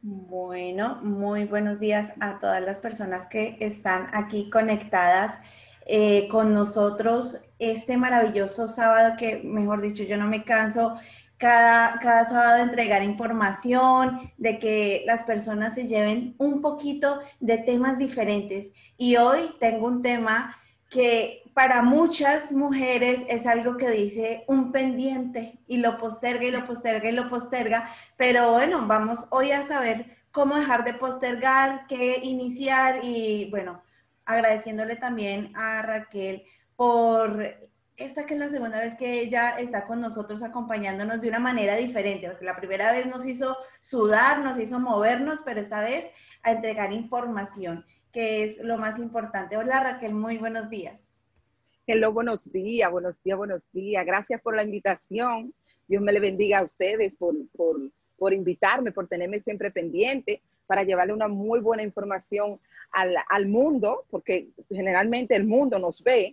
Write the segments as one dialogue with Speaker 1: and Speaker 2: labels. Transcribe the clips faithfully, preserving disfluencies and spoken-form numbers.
Speaker 1: Bueno, muy buenos días a todas las personas que están aquí conectadas eh, con nosotros este maravilloso sábado que, mejor dicho, yo no me canso cada, cada sábado de entregar información, de que las personas se lleven un poquito de temas diferentes. Y hoy tengo un tema que para muchas mujeres es algo que dice un pendiente y lo posterga y lo posterga y lo posterga, pero bueno, vamos hoy a saber cómo dejar de postergar, qué iniciar y bueno, agradeciéndole también a Raquel por esta que es la segunda vez que ella está con nosotros acompañándonos de una manera diferente, porque la primera vez nos hizo sudar, nos hizo movernos, pero esta vez a entregar información, que es lo más importante. Hola Raquel, muy buenos días.
Speaker 2: Hello, buenos días, buenos días, buenos días. Gracias por la invitación. Dios me le bendiga a ustedes por, por, por invitarme, por tenerme siempre pendiente para llevarle una muy buena información al, al mundo, porque generalmente el mundo nos ve.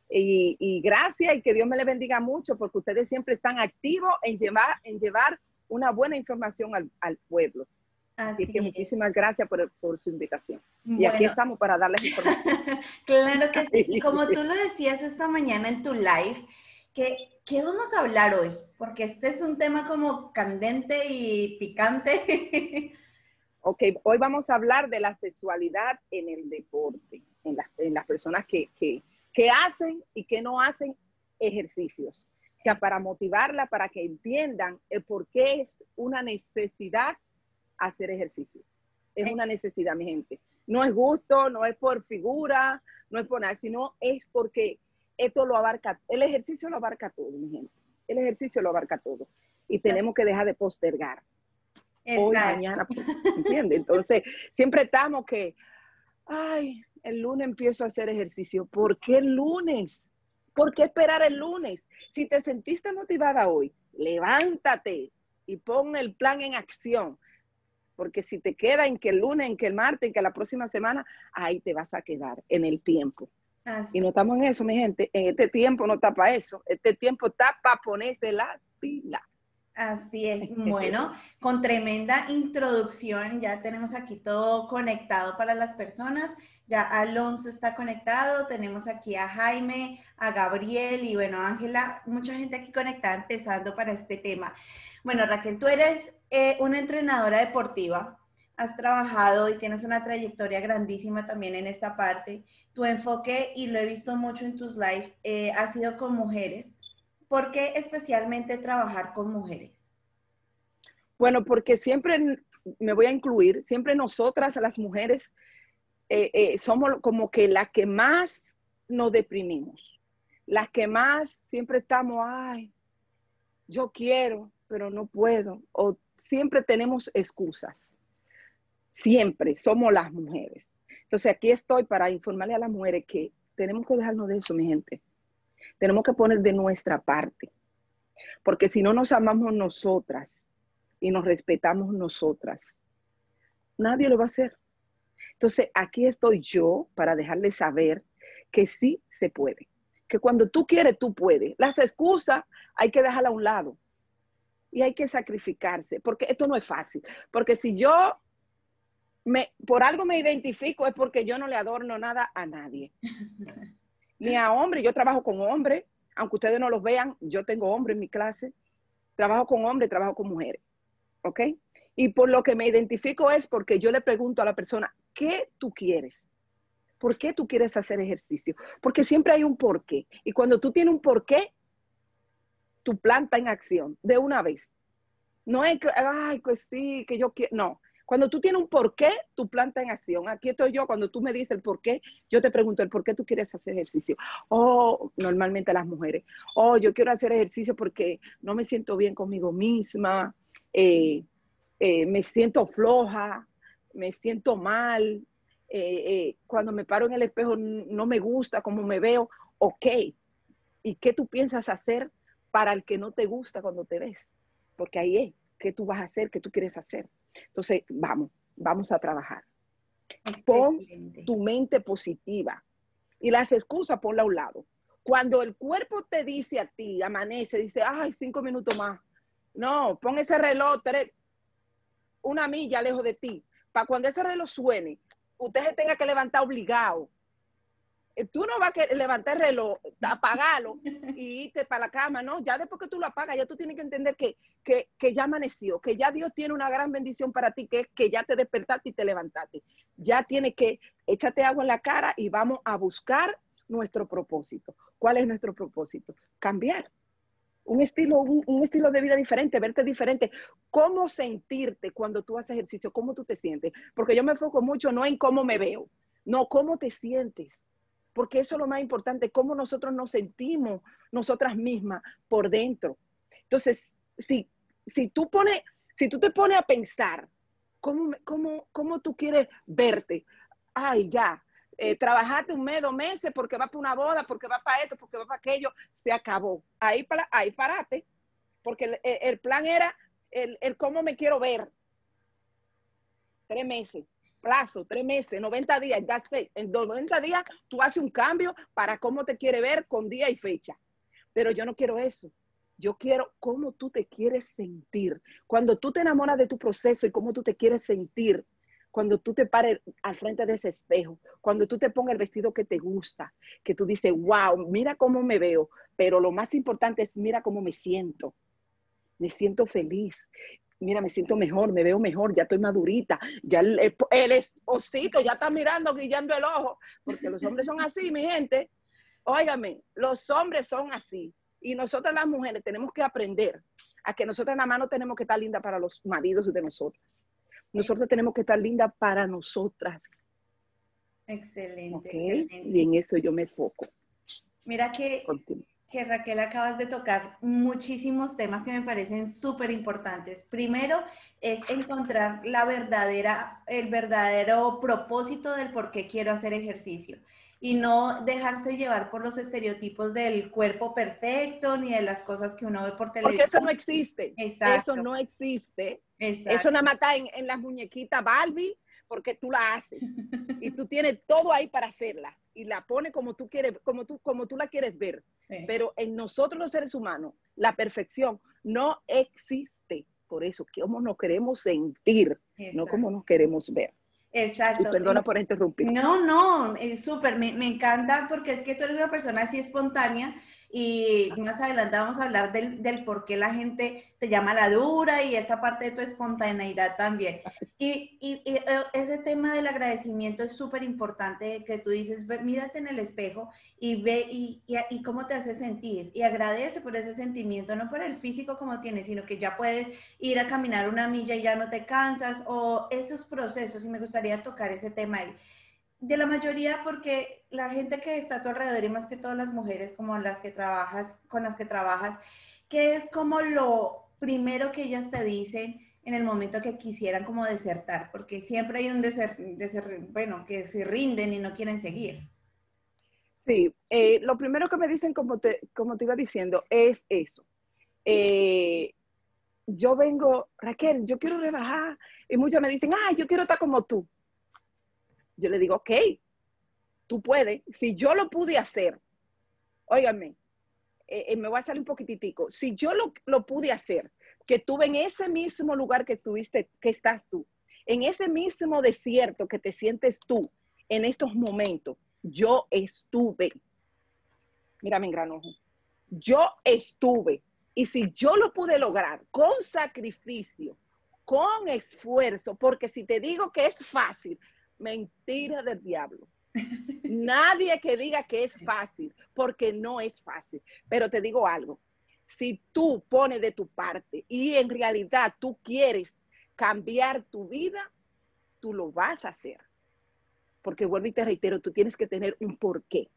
Speaker 2: Y, y gracias y que Dios me le bendiga mucho porque ustedes siempre están activos en llevar, en llevar una buena información al, al pueblo. Así que
Speaker 1: Así es.
Speaker 2: muchísimas gracias por, por su invitación. Y aquí
Speaker 1: Bueno,
Speaker 2: estamos para darles información.
Speaker 1: claro que sí. Y como tú lo decías esta mañana en tu live, ¿qué, qué vamos a hablar hoy? Porque este es un tema como candente y picante.
Speaker 2: Ok, hoy vamos a hablar de la sexualidad en el deporte, en, la, en las personas que, que, que hacen y que no hacen ejercicios. O sea, para motivarla, para que entiendan el por qué es una necesidad hacer ejercicio. Es una necesidad, mi gente. No es gusto, no es por figura, no es por nada, sino es porque esto lo abarca, el ejercicio lo abarca todo, mi gente. El ejercicio lo abarca todo. Y tenemos que dejar de postergar. Hoy,
Speaker 1: Exacto.
Speaker 2: mañana, ¿entiendes? Entonces, siempre estamos que, ay, el lunes empiezo a hacer ejercicio. ¿Por qué el lunes? ¿Por qué esperar el lunes? Si te sentiste motivada hoy, levántate y pon el plan en acción. Porque si te queda en que el lunes, en que el martes, en que la próxima semana, ahí te vas a quedar en el tiempo. Y no
Speaker 1: Así,
Speaker 2: estamos en eso, mi gente. En este tiempo no está para eso. Este tiempo está para ponerse las pilas.
Speaker 1: así es. Bueno, con tremenda introducción, ya tenemos aquí todo conectado para las personas. Ya Alonso está conectado, tenemos aquí a Jaime, a Gabriel y bueno, Ángela, mucha gente aquí conectada empezando para este tema. Bueno, Raquel, tú eres eh, una entrenadora deportiva, has trabajado y tienes una trayectoria grandísima también en esta parte. Tu enfoque, y lo he visto mucho en tus lives, eh, ha sido con mujeres. ¿Por qué especialmente trabajar con mujeres?
Speaker 2: Bueno, porque siempre me voy a incluir, siempre nosotras, las mujeres, eh, eh, somos como que las que más nos deprimimos, las que más siempre estamos, ay, yo quiero, pero no puedo, o siempre tenemos excusas, siempre somos las mujeres. Entonces aquí estoy para informarle a las mujeres que tenemos que dejarnos de eso, mi gente. Tenemos que poner de nuestra parte, porque si no nos amamos nosotras y nos respetamos nosotras, nadie lo va a hacer. Entonces, aquí estoy yo para dejarles saber que sí se puede. Que cuando tú quieres, tú puedes. Las excusas hay que dejarlas a un lado. Y hay que sacrificarse, porque esto no es fácil. Porque si yo me, por algo me identifico, es porque yo no le adorno nada a nadie. Ni a hombres. Yo trabajo con hombres. Aunque ustedes no los vean, yo tengo hombres en mi clase. Trabajo con hombres, trabajo con mujeres. ¿Ok? Y por lo que me identifico es porque yo le pregunto a la persona, ¿qué tú quieres? ¿Por qué tú quieres hacer ejercicio? Porque siempre hay un porqué. Y cuando tú tienes un porqué, tu plan está en acción de una vez. No es que, ay, pues sí, que yo quiero. No. Cuando tú tienes un porqué, tu plan está en acción. Aquí estoy yo, cuando tú me dices el porqué, yo te pregunto el por qué tú quieres hacer ejercicio. Oh, normalmente las mujeres. Oh, yo quiero hacer ejercicio porque no me siento bien conmigo misma. Eh, eh, me siento floja, me siento mal. Eh, eh, cuando me paro en el espejo no me gusta cómo me veo. Ok. ¿Y qué tú piensas hacer para el que no te gusta cuando te ves? Porque ahí es, ¿qué tú vas a hacer? ¿Qué tú quieres hacer? Entonces, vamos, vamos a trabajar. Pon
Speaker 1: Excelente.
Speaker 2: tu mente positiva y las excusas ponla a un lado. Cuando el cuerpo te dice a ti, amanece, dice, ay, cinco minutos más. No, pon ese reloj, tres. una milla lejos de ti, para cuando ese reloj suene, usted se tenga que levantar obligado. Tú no vas a levantar el reloj, apagarlo y irte para la cama, ¿no? Ya después que tú lo apagas, ya tú tienes que entender que, que, que ya amaneció, que ya Dios tiene una gran bendición para ti, que es que ya te despertaste y te levantaste. Ya tienes que échate agua en la cara y vamos a buscar nuestro propósito. ¿Cuál es nuestro propósito? Cambiar. Un estilo, un, un estilo de vida diferente, verte diferente. ¿Cómo sentirte cuando tú haces ejercicio? ¿Cómo tú te sientes? Porque yo me enfoco mucho no en cómo me veo, no, cómo te sientes. Porque eso es lo más importante, cómo nosotros nos sentimos nosotras mismas por dentro. Entonces, si, si, tú, pones, si tú te pones a pensar cómo, cómo, cómo tú quieres verte, ay, ya, eh, trabajaste un mes, dos meses porque va para una boda, porque va para esto, porque va para aquello, se acabó. Ahí, para, ahí parate, porque el, el plan era el, el cómo me quiero ver. Tres meses. Plazo, tres meses, noventa días, ya sé, en noventa días tú haces un cambio para cómo te quiere ver con día y fecha. Pero yo no quiero eso. Yo quiero cómo tú te quieres sentir. Cuando tú te enamoras de tu proceso y cómo tú te quieres sentir, cuando tú te pares al frente de ese espejo, cuando tú te pongas el vestido que te gusta, que tú dices, wow, mira cómo me veo, pero lo más importante es mira cómo me siento. Me siento feliz. Mira, me siento mejor, me veo mejor, ya estoy madurita, ya el, el, el osito ya está mirando, guiando el ojo, porque los hombres son así, mi gente. Óigame, los hombres son así, y nosotras las mujeres tenemos que aprender a que nosotras nada más no tenemos que estar lindas para los maridos de nosotras. Nosotros tenemos que estar lindas para nosotras.
Speaker 1: Excelente,
Speaker 2: ¿Okay?
Speaker 1: excelente.
Speaker 2: Y en eso yo me enfoco.
Speaker 1: Mira que...
Speaker 2: Continúo.
Speaker 1: que Raquel acabas de tocar muchísimos temas que me parecen súper importantes. Primero es encontrar la verdadera, el verdadero propósito del por qué quiero hacer ejercicio y no dejarse llevar por los estereotipos del cuerpo perfecto ni de las cosas que uno ve por
Speaker 2: Porque
Speaker 1: televisión.
Speaker 2: eso no existe.
Speaker 1: Exacto.
Speaker 2: Eso no existe.
Speaker 1: Exacto.
Speaker 2: Eso nada más está en, en las muñequitas Barbie porque tú la haces. Y tú tienes todo ahí para hacerla. Y la pones como tú quieres, como tú, como tú la quieres ver. Sí. Pero en nosotros los seres humanos, la perfección no existe. Por eso, ¿cómo nos queremos sentir? Exacto. No como nos queremos ver.
Speaker 1: Exacto.
Speaker 2: Y perdona por interrumpir.
Speaker 1: No, no, es súper, me, me encanta porque es que tú eres una persona así espontánea y más adelante vamos a hablar del, del por qué la gente te llama la dura y esta parte de tu espontaneidad también. Y, y, y ese tema del agradecimiento es súper importante que tú dices, ve, mírate en el espejo y ve y, y, y cómo te hace sentir y agradece por ese sentimiento, no por el físico como tienes, sino que ya puedes ir a caminar una milla y ya no te cansas o esos procesos, y me gustaría tocar ese tema ahí. De la mayoría, porque la gente que está a tu alrededor y más que todas las mujeres como las que trabajas, con las que trabajas, ¿qué es como lo primero que ellas te dicen en el momento que quisieran como desertar? Porque siempre hay un deser, deser, bueno, que se rinden y no quieren seguir.
Speaker 2: Sí, eh, lo primero que me dicen, como te, como te iba diciendo, es eso. Eh, yo vengo, Raquel, yo quiero rebajar, y muchas me dicen, ah, yo quiero estar como tú. Yo le digo, ok, tú puedes. Si yo lo pude hacer, óigame, eh, eh, me voy a salir un poquititico. Si yo lo, lo pude hacer, que estuve en ese mismo lugar que estuviste, que estás tú, en ese mismo desierto que te sientes tú en estos momentos, yo estuve. Mírame en gran ojo. Yo estuve. Y si yo lo pude lograr con sacrificio, con esfuerzo, porque si te digo que es fácil, mentira del diablo. Nadie que diga que es fácil, porque no es fácil. Pero te digo algo, si tú pones de tu parte y en realidad tú quieres cambiar tu vida, tú lo vas a hacer. Porque vuelvo y te reitero, tú tienes que tener un porqué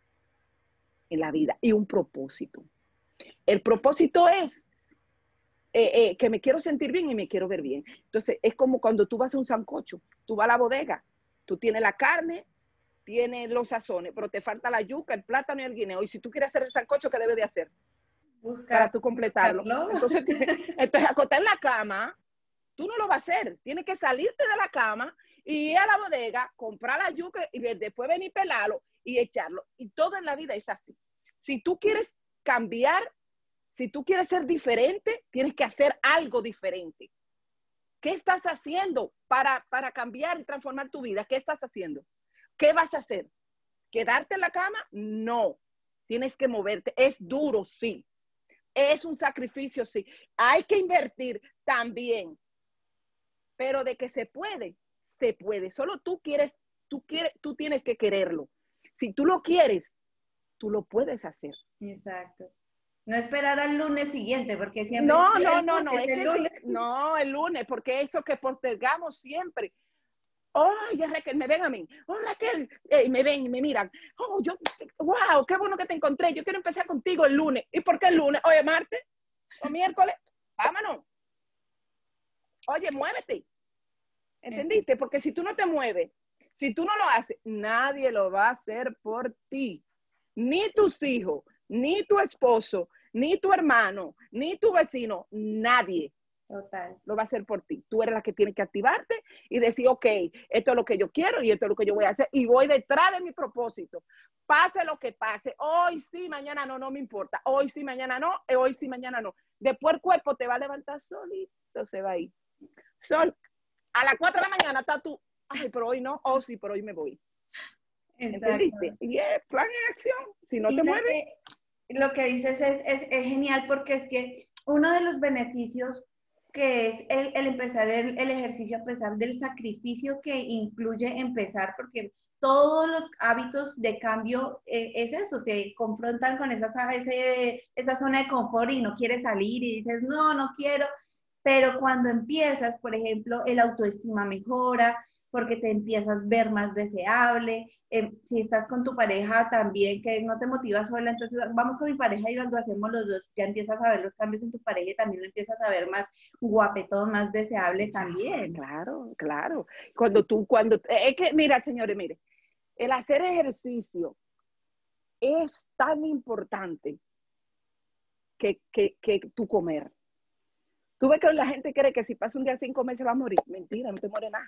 Speaker 2: en la vida y un propósito. El propósito es Eh, eh, que me quiero sentir bien y me quiero ver bien. Entonces, es como cuando tú vas a un sancocho, tú vas a la bodega, tú tienes la carne, tienes los sazones, pero te falta la yuca, el plátano y el guineo. Y si tú quieres hacer el sancocho, ¿qué debes de hacer?
Speaker 1: Buscar,
Speaker 2: para tú completarlo.
Speaker 1: Buscarlo.
Speaker 2: Entonces, entonces, acostar en la cama, tú no lo vas a hacer. Tienes que salirte de la cama y ir a la bodega, comprar la yuca y después venir a pelarlo y echarlo. Y todo en la vida es así. Si tú quieres cambiar, si tú quieres ser diferente, tienes que hacer algo diferente. ¿Qué estás haciendo para, para cambiar y transformar tu vida? ¿Qué estás haciendo? ¿Qué vas a hacer? ¿Quedarte en la cama? No. Tienes que moverte. Es duro, sí. Es un sacrificio, sí. Hay que invertir también. Pero de que se puede, se puede. Solo tú quieres, tú quieres, tú tienes que quererlo. Si tú lo quieres, tú lo puedes hacer.
Speaker 1: Exacto. No esperar al lunes siguiente, porque siempre
Speaker 2: No,
Speaker 1: el
Speaker 2: no, no, no,
Speaker 1: lunes,
Speaker 2: es
Speaker 1: el
Speaker 2: que
Speaker 1: lunes.
Speaker 2: no, el lunes, porque eso que postergamos siempre. Oh, ya Raquel, me ven a mí. Oh, Raquel, hey, me ven y me miran. Oh, yo, wow, qué bueno que te encontré. Yo quiero empezar contigo el lunes. ¿Y por qué el lunes? Oye, martes o miércoles, vámonos. Oye, muévete. ¿Entendiste? Porque si tú no te mueves, si tú no lo haces, nadie lo va a hacer por ti. Ni tus hijos, ni tu esposo, ni tu hermano, ni tu vecino, nadie.
Speaker 1: Total.
Speaker 2: Lo va a hacer por ti. Tú eres la que tiene que activarte y decir, ok, esto es lo que yo quiero y esto es lo que yo voy a hacer y voy detrás de mi propósito. Pase lo que pase, hoy sí, mañana no, no me importa. Hoy sí, mañana no, hoy sí, mañana no. Después el cuerpo te va a levantar solito, se va a ir. Sol, a las cuatro de la mañana está tú, ay, pero hoy no, oh sí, pero hoy me voy.
Speaker 1: Exacto.
Speaker 2: ¿Entendiste? Y es plan en acción. Si no
Speaker 1: Y
Speaker 2: te
Speaker 1: lo
Speaker 2: mueves.
Speaker 1: que, lo que dices es, es, es genial porque es que uno de los beneficios que es el, el empezar el, el, ejercicio a pesar del sacrificio que incluye empezar, porque todos los hábitos de cambio eh, es eso, te confrontan con esa, ese, esa zona de confort y no quieres salir y dices, no, no quiero, pero cuando empiezas, por ejemplo, el autoestima mejora, porque te empiezas a ver más deseable. Eh, si estás con tu pareja también, que no te motiva sola, entonces vamos con mi pareja y lo hacemos los dos, ya empiezas a ver los cambios en tu pareja y también lo empiezas a ver más guapetón, más deseable también.
Speaker 2: Claro, claro. Cuando tú, cuando, es que, mira, señores, mire, el hacer ejercicio es tan importante que, que, que tu comer. Tú ves que la gente cree que si pasa un día cinco meses va a morir. Mentira, no te muere nada.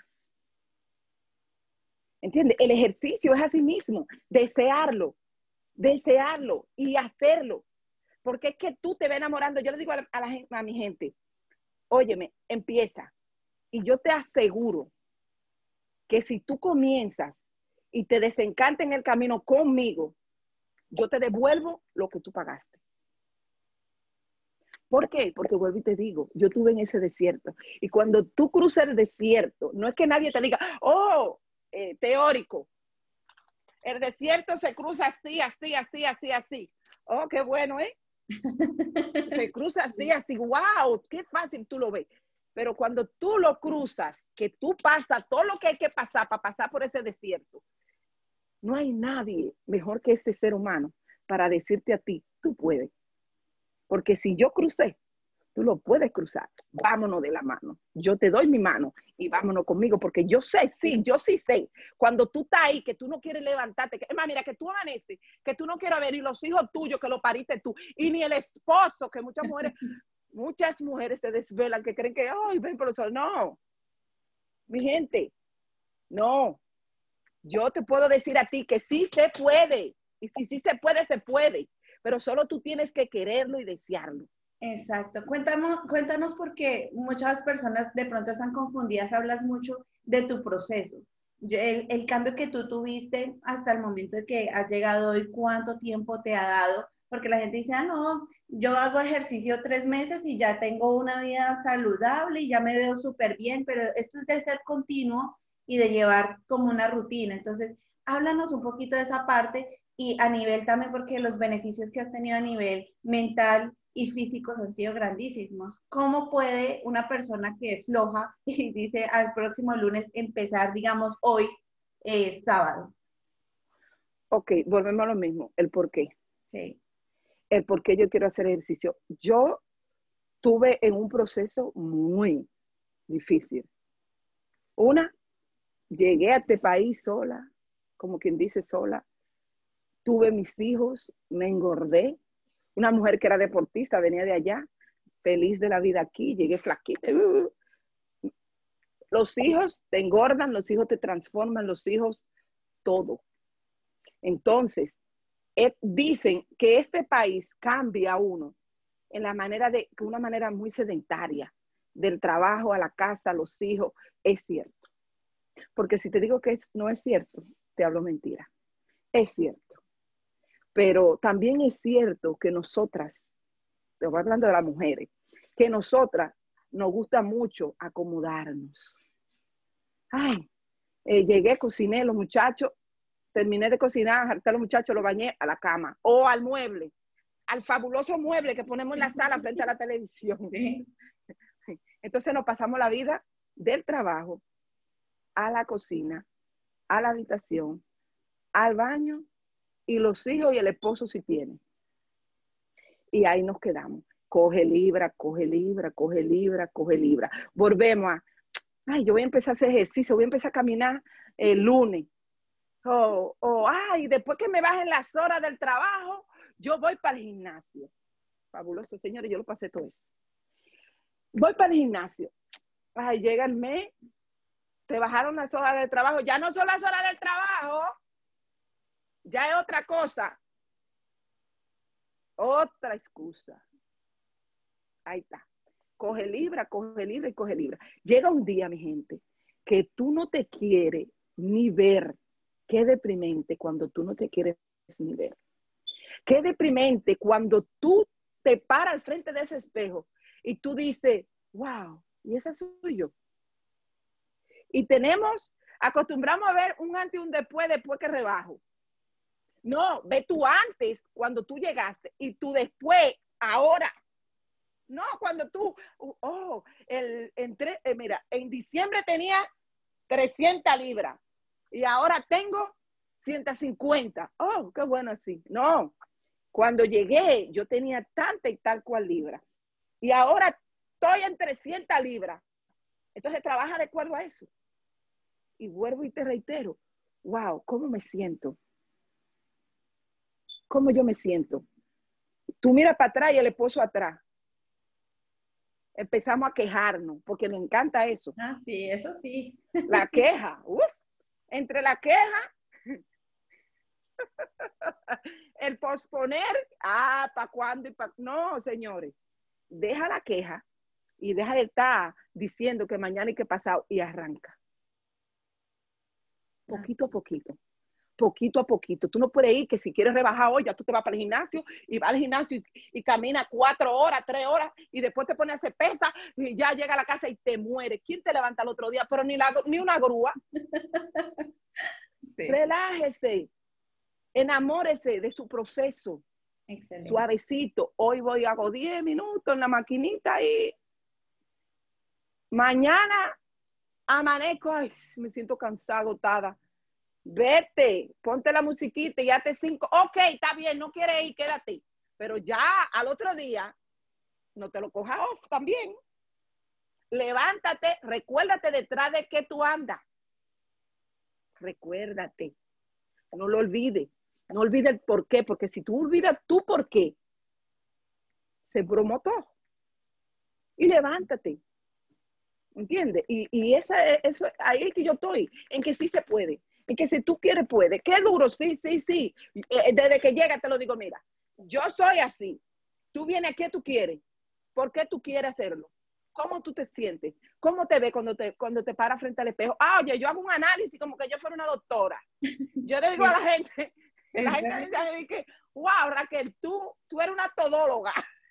Speaker 2: ¿Entiendes? El ejercicio es así mismo, desearlo, desearlo y hacerlo. Porque es que tú te vas enamorando. Yo le digo a, la, a, la, a mi gente, óyeme, empieza. Y yo te aseguro que si tú comienzas y te desencanta en el camino conmigo, yo te devuelvo lo que tú pagaste. ¿Por qué? Porque vuelvo y te digo, yo estuve en ese desierto. Y cuando tú cruzas el desierto, no es que nadie te diga, oh, eh, teórico, el desierto se cruza así, así, así, así, así. Oh, qué bueno, ¿eh? Se cruza así, así, wow, qué fácil tú lo ves. Pero cuando tú lo cruzas, que tú pasas todo lo que hay que pasar para pasar por ese desierto, no hay nadie mejor que este ser humano para decirte a ti, tú puedes. Porque si yo crucé, tú lo puedes cruzar. Vámonos de la mano. Yo te doy mi mano y vámonos conmigo, porque yo sé, sí, yo sí sé. Cuando tú estás ahí, que tú no quieres levantarte, que, es más, mira, que tú amaneces, que tú no quieres ver, y los hijos tuyos que lo pariste tú, y ni el esposo, que muchas mujeres, muchas mujeres se desvelan, que creen que, ay, ven por el sol. No, mi gente, no. Yo te puedo decir a ti que sí se puede. Y si sí se puede, se puede. Pero solo tú tienes que quererlo y desearlo.
Speaker 1: Exacto. Cuéntanos, cuéntanos porque muchas personas de pronto están confundidas, hablas mucho de tu proceso. El, el cambio que tú tuviste hasta el momento de que has llegado hoy, ¿cuánto tiempo te ha dado? Porque la gente dice, ah, no, yo hago ejercicio tres meses y ya tengo una vida saludable y ya me veo súper bien, pero esto es de ser continuo y de llevar como una rutina. Entonces, háblanos un poquito de esa parte y a nivel también, porque los beneficios que has tenido a nivel mental y físicos han sido grandísimos. ¿Cómo puede una persona que es floja y dice al próximo lunes empezar, digamos, hoy, eh, sábado?
Speaker 2: Ok, volvemos a lo mismo, el por qué.
Speaker 1: Sí.
Speaker 2: El por qué yo quiero hacer ejercicio. Yo tuve en un proceso muy difícil. Una, llegué a este país sola, como quien dice sola. Tuve mis hijos, me engordé. Una mujer que era deportista, venía de allá, feliz de la vida aquí, llegué flaquita. Los hijos te engordan, los hijos te transforman, los hijos todo. Entonces, eh, dicen que este país cambia a uno en la manera de, una manera muy sedentaria. del trabajo a la casa, a los hijos, es cierto. Porque si te digo que es, no es cierto, te hablo mentira. Es cierto. Pero también es cierto que nosotras, te voy hablando de las mujeres, que nosotras nos gusta mucho acomodarnos. Ay, eh, llegué, cociné, los muchachos, terminé de cocinar, harté a los muchachos, los bañé a la cama o al mueble, al fabuloso mueble que ponemos en la sala frente a la televisión.
Speaker 1: Sí.
Speaker 2: Entonces nos pasamos la vida del trabajo a la cocina, a la habitación, al baño y los hijos y el esposo si tienen. Y ahí nos quedamos. Coge libra, coge libra, coge libra, coge libra. Volvemos a, ay, yo voy a empezar a hacer ejercicio, voy a empezar a caminar el lunes. O, o, ay, después que me bajen las horas del trabajo, yo voy para el gimnasio. Fabuloso, señores, yo lo pasé todo eso. Voy para el gimnasio. Ay, llega el mes, te bajaron las horas del trabajo. Ya no son las horas del trabajo, ya es otra cosa. Otra excusa. Ahí está. Coge libra, coge libra y coge libra. Llega un día, mi gente, que tú no te quieres ni ver. Qué deprimente cuando tú no te quieres ni ver. Qué deprimente cuando tú te paras al frente de ese espejo y tú dices, wow, y esa soy yo. Y tenemos, acostumbramos a ver un antes y un después, después que rebajo. No, ve tú antes, cuando tú llegaste, y tú después, ahora. No, cuando tú, oh, el, entre, eh, mira, en diciembre tenía trescientas libras y ahora tengo ciento cincuenta. Oh, qué bueno así. No, cuando llegué yo tenía tanta y tal cual libra y ahora estoy en trescientas libras. Entonces trabaja de acuerdo a eso. Y vuelvo y te reitero, wow, ¿cómo me siento? ¿Cómo yo me siento? Tú miras para atrás y el esposo atrás. Empezamos a quejarnos, porque nos encanta eso.
Speaker 1: Ah, sí, eso sí.
Speaker 2: La queja, uf, entre la queja, el posponer, ah, ¿para cuándo? Pa... No, señores, deja la queja y deja de estar diciendo que mañana y que pasado y arranca. Poquito a poquito. Poquito a poquito. Tú no puedes ir que si quieres rebajar hoy, ya tú te vas para el gimnasio y vas al gimnasio y, y caminas cuatro horas, tres horas y después te pones a hacer pesa y ya llega a la casa y te muere. ¿Quién te levanta el otro día? Pero ni, la, ni una grúa. Sí. Relájese. Enamórese de su proceso. Excelente. Suavecito. Hoy voy a hago diez minutos en la maquinita y mañana amanezco. Ay, me siento cansada, agotada. Vete, ponte la musiquita y hazte cinco. Ok, está bien, no quieres ir, quédate. Pero ya al otro día, no te lo cojas off también. Levántate, recuérdate detrás de qué tú andas. Recuérdate. No lo olvides. No olvides el por qué, porque si tú olvidas tu por qué, se bromó todo. Y levántate. ¿Entiendes? Y, y esa, eso, ahí es que yo estoy, en que sí se puede. En que si tú quieres, puede. Qué duro, sí, sí, sí. Desde que llega te lo digo, mira, yo soy así. Tú vienes aquí, tú quieres. ¿Por qué tú quieres hacerlo? ¿Cómo tú te sientes? ¿Cómo te ves cuando te, cuando te paras frente al espejo? Ah, oye, yo hago un análisis como que yo fuera una doctora. Yo le digo a la gente, la gente dice que, wow, Raquel, tú, tú eres una todóloga.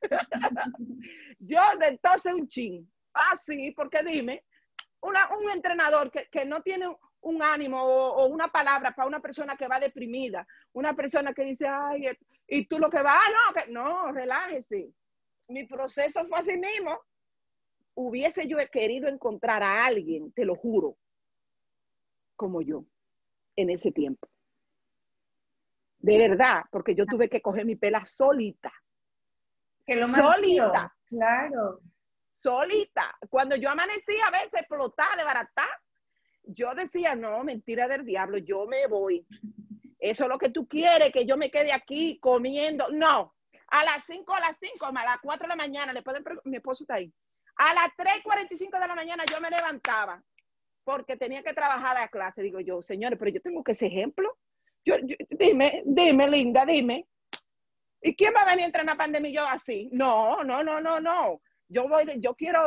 Speaker 2: Yo de entonces un chin. Ah, sí, porque dime, una, un entrenador que, que no tiene un, un ánimo o, o una palabra para una persona que va deprimida, una persona que dice, ay, y tú lo que va, ah, no, que, no, relájese. Mi proceso fue así mismo. Hubiese yo querido encontrar a alguien, te lo juro, como yo, en ese tiempo. De verdad, porque yo tuve que coger mi pela solita.
Speaker 1: Que lo
Speaker 2: solita.
Speaker 1: Claro.
Speaker 2: Solita. Cuando yo amanecía a veces explotada, de barata, yo decía, no, mentira del diablo, yo me voy. Eso es lo que tú quieres, que yo me quede aquí comiendo. No, a las cinco, a las cinco, a las cuatro de la mañana, le pueden, mi esposo está ahí. A las tres cuarenta y cinco de la mañana yo me levantaba porque tenía que trabajar a la clase. Digo yo, señores, pero yo tengo que ser ejemplo. Yo, yo, dime, dime, linda, dime. ¿Y quién va a venir a entrenar pandemia y yo así? No, no, no, no, no. Yo voy, de, yo quiero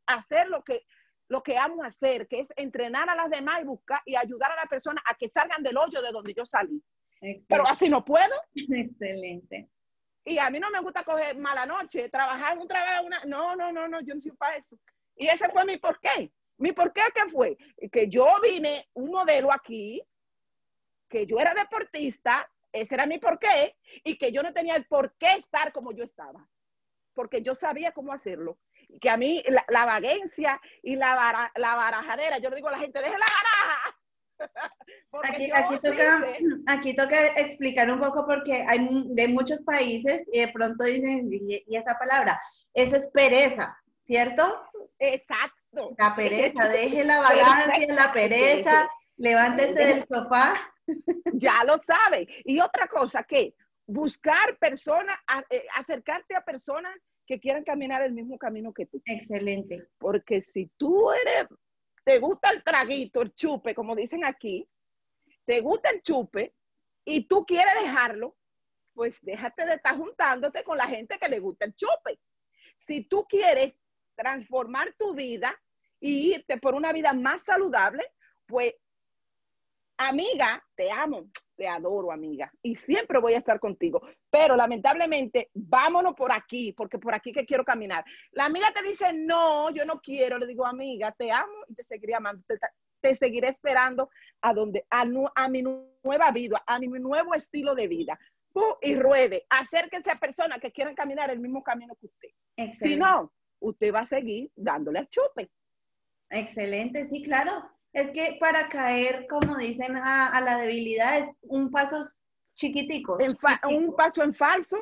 Speaker 2: hacer lo que, lo que amo hacer, que es entrenar a las demás y buscar y ayudar a las personas a que salgan del hoyo de donde yo salí. Excelente. Pero así no puedo.
Speaker 1: Excelente.
Speaker 2: Y a mí no me gusta coger mala noche, trabajar en un trabajo, una... no, no, no, no, yo no soy para eso. Y ese fue mi porqué. Mi porqué, ¿qué fue? Que yo vine un modelo aquí, que yo era deportista, ese era mi porqué, y que yo no tenía el por qué estar como yo estaba, porque yo sabía cómo hacerlo. Y que a mí la, la vaguencia y la, bara, la barajadera, yo le digo a la gente, deje la baraja.
Speaker 1: Aquí, aquí, toca, aquí toca explicar un poco porque hay de muchos países y de pronto dicen, y, y esa palabra, eso es pereza, ¿cierto?
Speaker 2: Exacto.
Speaker 1: La pereza, deje la vagancia, la pereza, levántese del sofá.
Speaker 2: Ya lo sabe. Y otra cosa, que buscar personas, acercarte a personas que quieran caminar el mismo camino que tú.
Speaker 1: Excelente.
Speaker 2: Porque si tú eres, te gusta el traguito, el chupe, como dicen aquí, te gusta el chupe y tú quieres dejarlo, pues déjate de estar juntándote con la gente que le gusta el chupe. Si tú quieres transformar tu vida y irte por una vida más saludable, pues, amiga, te amo, te adoro, amiga, y siempre voy a estar contigo. Pero lamentablemente, vámonos por aquí, porque por aquí que quiero caminar. La amiga te dice, no, yo no quiero. Le digo, amiga, te amo y te seguiré amando. Te, te seguiré esperando a, donde, a, a mi nueva vida, a mi nuevo estilo de vida. Tú y ruede, acérquense a personas que quieran caminar el mismo camino que usted. Excelente. Si no, usted va a seguir dándole al chupe.
Speaker 1: Excelente, sí, claro. Es que para caer, como dicen, a, a la debilidad es un paso chiquitico,
Speaker 2: en
Speaker 1: chiquitico.
Speaker 2: Un paso en falso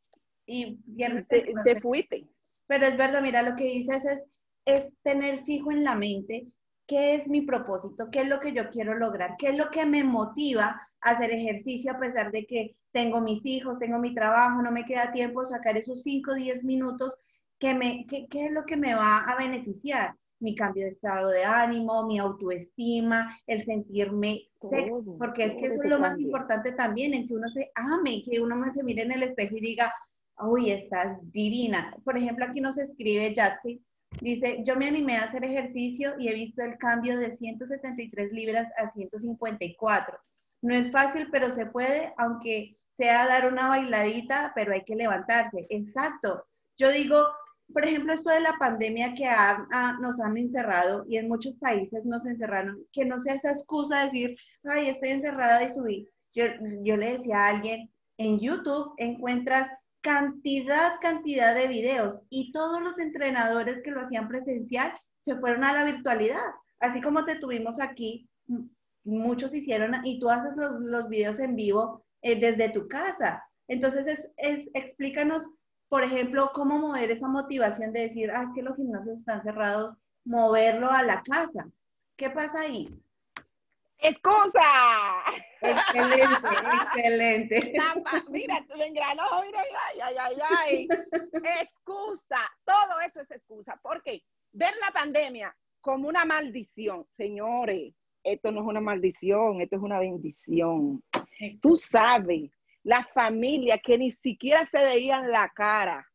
Speaker 1: y,
Speaker 2: y te, te fuiste.
Speaker 1: Pero es verdad, mira, lo que dices es, es tener fijo en la mente qué es mi propósito, qué es lo que yo quiero lograr, qué es lo que me motiva a hacer ejercicio a pesar de que tengo mis hijos, tengo mi trabajo, no me queda tiempo, sacar esos cinco o diez minutos, que me, qué, qué es lo que me va a beneficiar. Mi cambio de estado de ánimo, mi autoestima, el sentirme sexy, porque es que eso es lo más importante también, en que uno se ame, que uno se mire en el espejo y diga, uy, estás divina. Por ejemplo, aquí nos escribe Yatsi, dice, yo me animé a hacer ejercicio y he visto el cambio de ciento setenta y tres libras a ciento cincuenta y cuatro. No es fácil, pero se puede, aunque sea dar una bailadita, pero hay que levantarse. Exacto. Yo digo, por ejemplo, esto de la pandemia que ha, ha, nos han encerrado y en muchos países nos encerraron, que no sea esa excusa de decir, ay, estoy encerrada y subí. Yo, yo le decía a alguien, en YouTube encuentras cantidad, cantidad de videos y todos los entrenadores que lo hacían presencial se fueron a la virtualidad. Así como te tuvimos aquí, muchos hicieron y tú haces los, los videos en vivo eh, desde tu casa. Entonces, es, es, explícanos, por ejemplo, cómo mover esa motivación de decir, ah, es que los gimnasios están cerrados, moverlo a la casa. ¿Qué pasa ahí?
Speaker 2: ¡Excusa!
Speaker 1: Excelente, excelente.
Speaker 2: Tapa, mira, me engranó, mira, ay, ay, ay, ay. Excusa, todo eso es excusa. Porque ver la pandemia como una maldición, señores, esto no es una maldición, esto es una bendición. Excelente. Tú sabes, la familia que ni siquiera se veían la cara.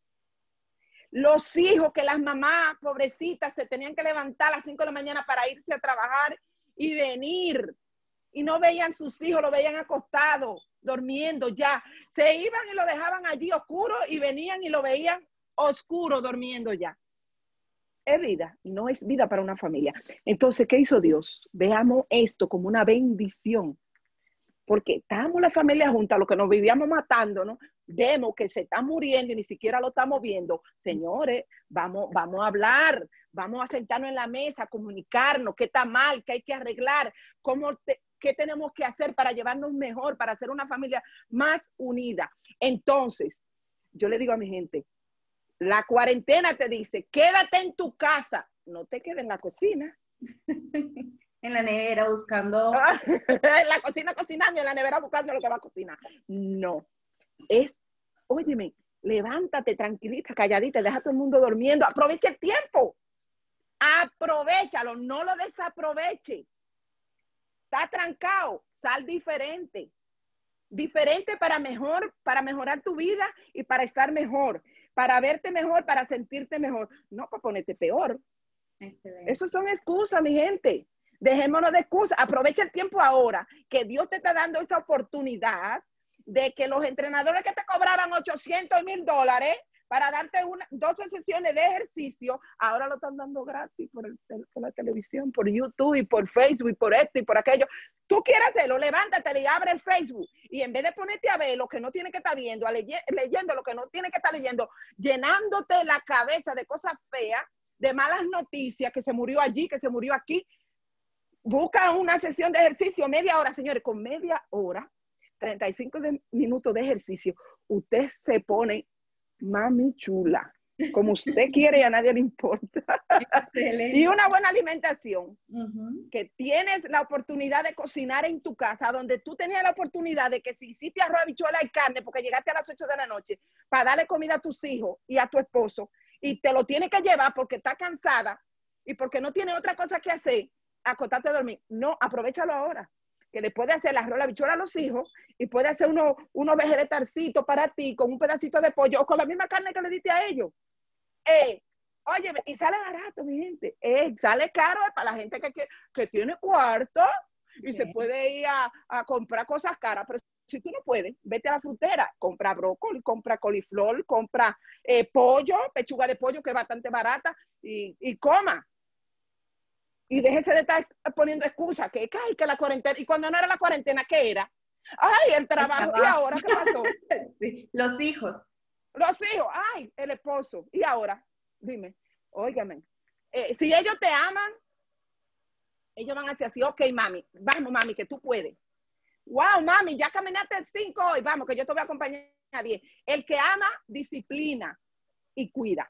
Speaker 2: Los hijos que las mamás pobrecitas se tenían que levantar a las cinco de la mañana para irse a trabajar y venir. Y no veían sus hijos, lo veían acostado, durmiendo ya. Se iban y lo dejaban allí oscuro y venían y lo veían oscuro, durmiendo ya. Es vida, no es vida para una familia. Entonces, ¿qué hizo Dios? Veamos esto como una bendición. Porque estábamos la familia junta, lo que nos vivíamos matando, ¿no? Vemos que se está muriendo y ni siquiera lo estamos viendo. Señores, vamos, vamos a hablar, vamos a sentarnos en la mesa, comunicarnos qué está mal, qué hay que arreglar, cómo te, qué tenemos que hacer para llevarnos mejor, para hacer una familia más unida. Entonces, yo le digo a mi gente, la cuarentena te dice, quédate en tu casa, no te quedes en la cocina.
Speaker 1: En la nevera buscando.
Speaker 2: En la cocina cocinando, en la nevera buscando lo que va a cocinar. No. Es, óyeme, levántate tranquilita, calladita, deja a todo el mundo durmiendo. Aprovecha el tiempo. Aprovechalo, no lo desaproveche. Está trancado, sal diferente. Diferente para mejor, para mejorar tu vida y para estar mejor. para verte mejor, para sentirte mejor. No, para ponerte peor. Excelente. Eso son excusas, mi gente. Dejémonos de excusas. Aprovecha el tiempo ahora, que Dios te está dando esa oportunidad de que los entrenadores que te cobraban ochocientos mil dólares para darte una, doce sesiones de ejercicio, ahora lo están dando gratis por, el, por la televisión, por YouTube y por Facebook y por esto y por aquello. Tú quieres hacerlo, levántate y abre el Facebook. Y en vez de ponerte a ver lo que no tiene que estar viendo, a ley, leyendo lo que no tiene que estar leyendo, llenándote la cabeza de cosas feas, de malas noticias, que se murió allí, que se murió aquí, busca una sesión de ejercicio, media hora, señores, con media hora, treinta y cinco de, minutos de ejercicio, usted se pone mami chula, como usted quiere y a nadie le importa. Excelente. Y una buena alimentación, uh-huh. que tienes la oportunidad de cocinar en tu casa, donde tú tenías la oportunidad de que si hiciste arroz, habichuela y carne, porque llegaste a las ocho de la noche, para darle comida a tus hijos y a tu esposo, y te lo tienes que llevar porque está cansada y porque no tiene otra cosa que hacer, acostarte a dormir. No, aprovechalo ahora, que le puede hacer el arroz, la habichuela a los hijos y puede hacer unos uno vegetarcitos para ti con un pedacito de pollo o con la misma carne que le diste a ellos. Eh, oye, y sale barato, mi gente. Eh, sale caro eh, para la gente que, que, que tiene cuarto y sí. se puede ir a, a comprar cosas caras, pero si tú no puedes, vete a la frutera, compra brócoli, compra coliflor, compra eh, pollo, pechuga de pollo que es bastante barata y, y coma. Y déjese de estar poniendo excusas, que, ay, que la cuarentena, y cuando no era la cuarentena, ¿qué era? Ay, el trabajo, el trabajo. ¿Y ahora qué pasó?
Speaker 1: Sí, los hijos.
Speaker 2: Los hijos, ay, el esposo, ¿y ahora? Dime, óigame, eh, si ellos te aman, ellos van a decir así, ok, mami, vamos, mami, que tú puedes. Wow, mami, ya caminaste cinco hoy, vamos, que yo te voy a acompañar a diez. El que ama, disciplina y cuida.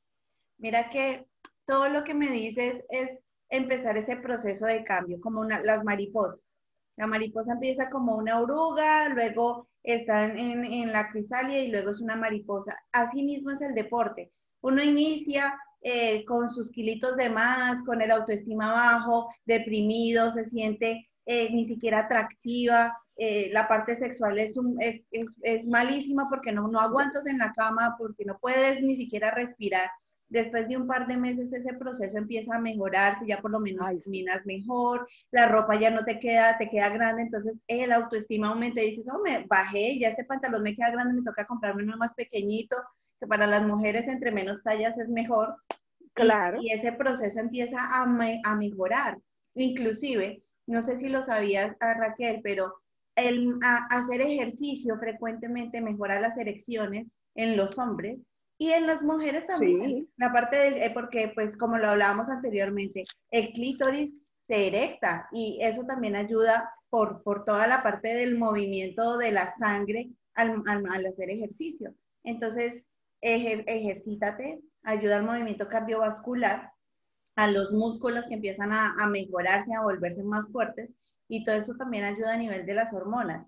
Speaker 1: Mira que todo lo que me dices es empezar ese proceso de cambio, como una, las mariposas. La mariposa empieza como una oruga, luego está en, en la crisálida y luego es una mariposa. Así mismo es el deporte. Uno inicia eh, con sus kilitos de más, con el autoestima bajo, deprimido, se siente eh, ni siquiera atractiva. Eh, la parte sexual es, un, es, es, es malísima porque no, no aguantas en la cama, porque no puedes ni siquiera respirar. Después de un par de meses ese proceso empieza a mejorarse, ya por lo menos Ay, caminas sí. mejor, la ropa ya no te queda, te queda grande, entonces el autoestima aumenta y dices, oh, me bajé, ya este pantalón me queda grande, me toca comprarme uno más pequeñito, que para las mujeres entre menos tallas es mejor.
Speaker 2: Claro.
Speaker 1: Y, y ese proceso empieza a, me, a mejorar. Inclusive, no sé si lo sabías, Raquel, pero el a, hacer ejercicio frecuentemente mejora las erecciones en los hombres. Y en las mujeres también, sí. la parte del, eh, porque pues como lo hablábamos anteriormente, el clítoris se erecta y eso también ayuda por, por toda la parte del movimiento de la sangre al, al, al hacer ejercicio. Entonces, ejer, ejercítate, ayuda al movimiento cardiovascular, a los músculos que empiezan a, a mejorarse, a volverse más fuertes y todo eso también ayuda a nivel de las hormonas.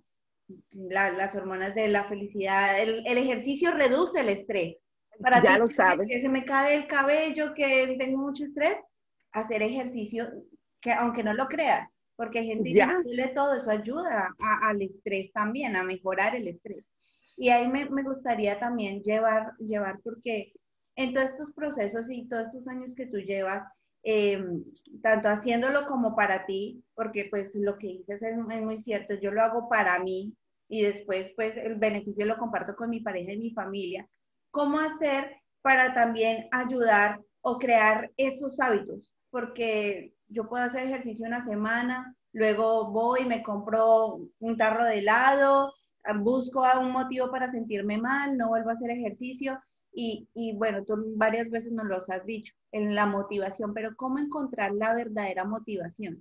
Speaker 1: La, las hormonas de la felicidad, el, el ejercicio reduce el estrés. Para
Speaker 2: ya
Speaker 1: ti,
Speaker 2: lo sabes.
Speaker 1: Que se me cae el cabello, que tengo mucho estrés, hacer ejercicio, que aunque no lo creas, porque hay gente que dice todo eso ayuda a, al estrés también, a mejorar el estrés. Y ahí me, me gustaría también llevar, llevar, porque en todos estos procesos y todos estos años que tú llevas, eh, tanto haciéndolo como para ti, porque pues lo que dices es, es muy cierto, yo lo hago para mí y después pues el beneficio lo comparto con mi pareja y mi familia. ¿Cómo hacer para también ayudar o crear esos hábitos? Porque yo puedo hacer ejercicio una semana, luego voy y me compro un tarro de helado, busco un motivo para sentirme mal, no vuelvo a hacer ejercicio y, y bueno, tú varias veces nos lo has dicho, en la motivación, pero ¿cómo encontrar la verdadera motivación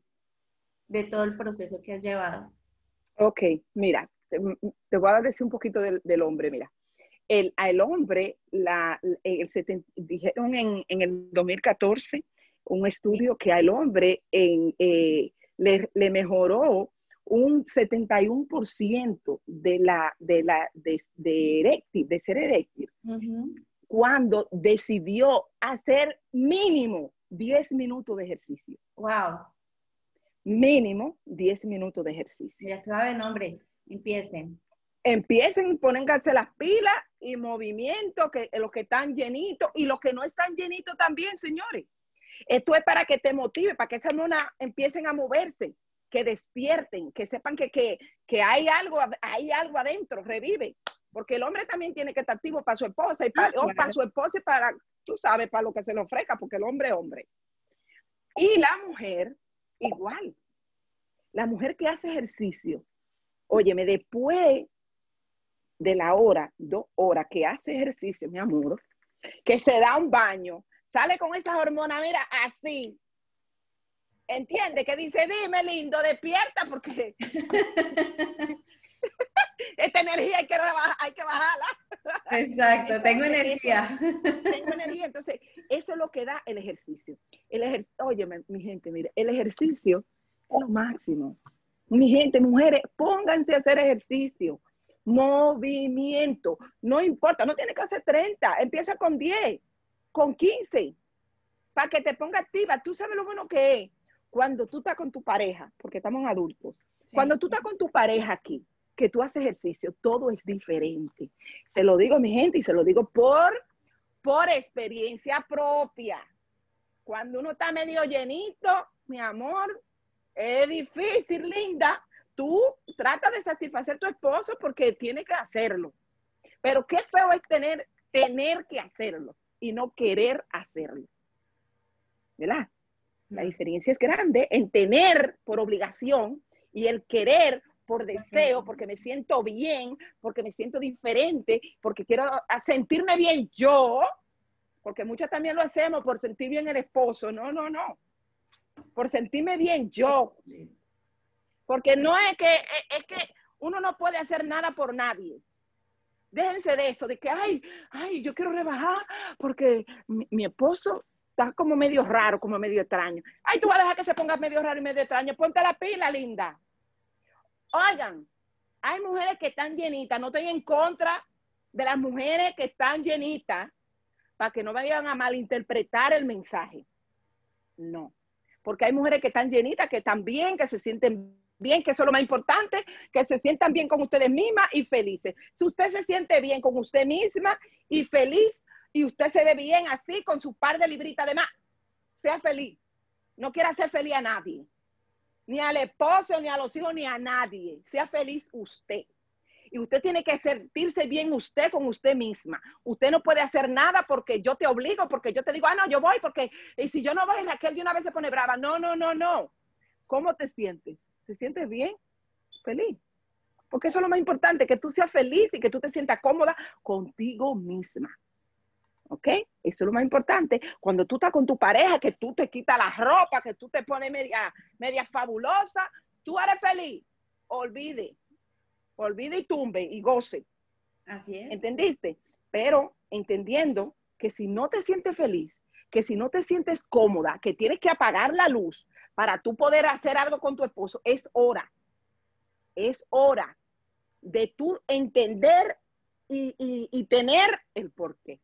Speaker 1: de todo el proceso que has llevado?
Speaker 2: Ok, mira, te, te voy a decir un poquito del, del hombre, mira. El, al hombre, la, el setenta, dijeron en, en el dos mil catorce, un estudio que al hombre en, eh, le, le mejoró un setenta y uno por ciento de, la, de, la, de, de, eréctil, de ser eréctil, uh-huh. cuando decidió hacer mínimo diez minutos de ejercicio.
Speaker 1: ¡Wow!
Speaker 2: Mínimo diez minutos de ejercicio.
Speaker 1: Ya saben, hombres, empiecen.
Speaker 2: empiecen, pónganse las pilas y movimiento, que los que están llenitos y los que no están llenitos también, señores. Esto es para que te motive, para que esas monas empiecen a moverse, que despierten, que sepan que, que, que hay, algo, hay algo adentro, revive. Porque el hombre también tiene que estar activo para su esposa, y para, ah, claro. o para su esposa y para, tú sabes, para lo que se le ofrezca, porque el hombre es hombre. Y la mujer, igual. La mujer que hace ejercicio, óyeme, después de la hora, dos horas que hace ejercicio, mi amor, que se da un baño, sale con esas hormonas, mira, así. ¿Entiende? Que dice, dime, lindo, despierta, porque esta energía hay que, rebajar, hay que bajarla.
Speaker 1: Exacto, entonces, tengo energía.
Speaker 2: Eso, tengo energía. Entonces, eso es lo que da el ejercicio. El ejer Oye, mi gente, mire, el ejercicio es lo máximo. Mi gente, mujeres, pónganse a hacer ejercicio. Movimiento. No importa, no tiene que hacer treinta. Empieza con diez, con quince. Para que te ponga activa. Tú sabes lo bueno que es cuando tú estás con tu pareja, porque estamos adultos. Sí. Cuando tú estás con tu pareja aquí, que tú haces ejercicio, todo es diferente. Se lo digo, mi gente, y se lo digo por, por experiencia propia. Cuando uno está medio llenito, mi amor, es difícil, linda. Tú trata de satisfacer a tu esposo porque tiene que hacerlo. Pero qué feo es tener, tener que hacerlo y no querer hacerlo. ¿Verdad? La diferencia es grande en tener por obligación y el querer por deseo, porque me siento bien, porque me siento diferente, porque quiero sentirme bien yo, porque muchas también lo hacemos por sentir bien el esposo. No, no, no. Por sentirme bien yo. Porque no es que, es que uno no puede hacer nada por nadie. Déjense de eso, de que, ay, ay, yo quiero rebajar porque mi, mi esposo está como medio raro, como medio extraño. Ay, tú vas a dejar que se ponga medio raro y medio extraño. Ponte la pila, linda. Oigan, hay mujeres que están llenitas. No estoy en contra de las mujeres que están llenitas para que no vayan a malinterpretar el mensaje. No. Porque hay mujeres que están llenitas, que están bien, que se sienten bien, que eso es lo más importante, que se sientan bien con ustedes mismas y felices. Si usted se siente bien con usted misma y feliz, y usted se ve bien así, con su par de libritas de más, sea feliz. No quiera hacer feliz a nadie. Ni al esposo, ni a los hijos, ni a nadie. Sea feliz usted. Y usted tiene que sentirse bien usted con usted misma. Usted no puede hacer nada porque yo te obligo, porque yo te digo, ah, no, yo voy, porque y si yo no voy, Raquel de una vez se pone brava. No, no, no, no. ¿Cómo te sientes? ¿Te sientes bien? Feliz. Porque eso es lo más importante, que tú seas feliz y que tú te sientas cómoda contigo misma. ¿Ok? Eso es lo más importante. Cuando tú estás con tu pareja, que tú te quitas la ropa, que tú te pones media, media fabulosa, tú eres feliz. Olvide. Olvide y tumbe y goce.
Speaker 1: Así es.
Speaker 2: ¿Entendiste? Pero entendiendo que si no te sientes feliz, que si no te sientes cómoda, que tienes que apagar la luz para tú poder hacer algo con tu esposo, es hora. Es hora de tú entender y, y, y tener el porqué.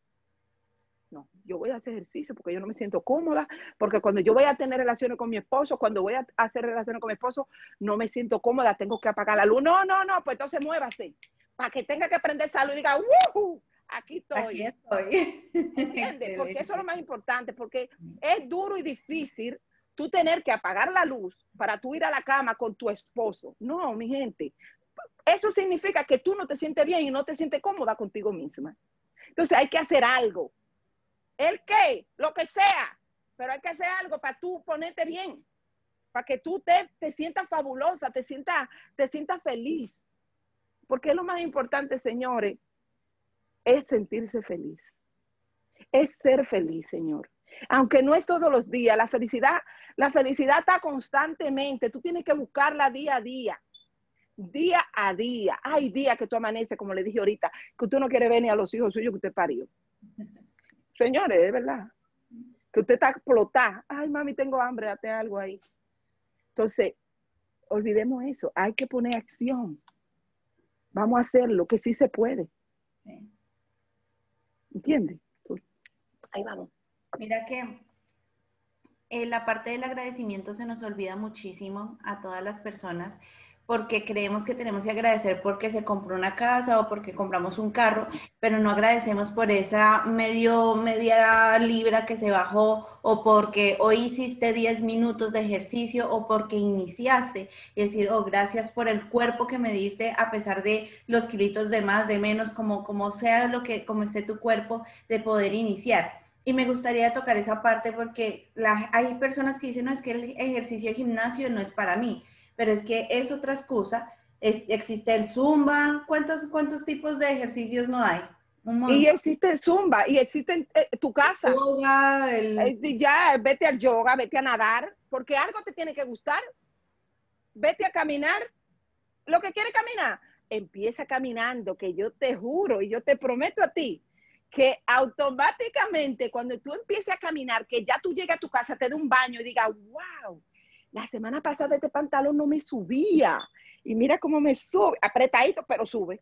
Speaker 2: No, yo voy a hacer ejercicio porque yo no me siento cómoda, porque cuando yo voy a tener relaciones con mi esposo, cuando voy a hacer relaciones con mi esposo, no me siento cómoda, tengo que apagar la luz. No, no, no, pues entonces muévase, para que tenga que prender esa luz y diga, ¡wuhu! Aquí estoy.
Speaker 1: Aquí estoy.
Speaker 2: ¿Entiendes? Porque eso es lo más importante, porque es duro y difícil tú tener que apagar la luz para tú ir a la cama con tu esposo. No, mi gente, eso significa que tú no te sientes bien y no te sientes cómoda contigo misma. Entonces hay que hacer algo. ¿El qué? Lo que sea. Pero hay que hacer algo para tú ponerte bien. Para que tú te, te sientas fabulosa, te sientas, te sientas feliz. Porque lo más importante, señores, es sentirse feliz. Es ser feliz, señor. Aunque no es todos los días. La felicidad, la felicidad está constantemente. Tú tienes que buscarla día a día. Día a día. Hay días que tú amaneces, como le dije ahorita, que tú no quiere ver ni a los hijos suyos que usted parió. Señores, es verdad. Que usted está explotada. Ay, mami, tengo hambre, date algo ahí. Entonces, olvidemos eso. Hay que poner acción. Vamos a hacerlo, que sí se puede. Sí. ¿Entiendes? Entonces, ahí vamos.
Speaker 1: Mira que en la parte del agradecimiento se nos olvida muchísimo a todas las personas, porque creemos que tenemos que agradecer porque se compró una casa o porque compramos un carro, pero no agradecemos por esa medio, media libra que se bajó o porque hoy hiciste diez minutos de ejercicio o porque iniciaste. Y decir, oh, gracias por el cuerpo que me diste a pesar de los kilitos de más, de menos, como, como sea lo que, como esté tu cuerpo, de poder iniciar. Y me gustaría tocar esa parte porque la, hay personas que dicen, no, es que el ejercicio de gimnasio no es para mí, pero es que es otra excusa. Es, existe el Zumba. ¿Cuántos, cuántos tipos de ejercicios no hay? Un
Speaker 2: Y
Speaker 1: montón.
Speaker 2: existe el Zumba, y existe eh, tu casa.
Speaker 1: Yoga, el...
Speaker 2: Eh, ya, vete al yoga, vete a nadar, porque algo te tiene que gustar. Vete a caminar. Lo que quiere caminar, empieza caminando, que yo te juro y yo te prometo a ti que automáticamente cuando tú empieces a caminar, que ya tú llegas a tu casa, te dé un baño y digas, wow, la semana pasada este pantalón no me subía y mira cómo me sube, apretadito, pero sube.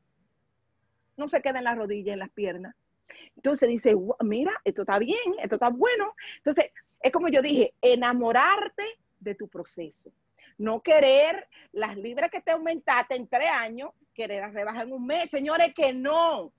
Speaker 2: No se queda en las rodillas, en las piernas. Entonces dice, wow, mira, esto está bien, esto está bueno. Entonces, es como yo dije, enamorarte de tu proceso. No querer las libras que te aumentaste en tres años, querer rebajar en un mes. Señores, que no.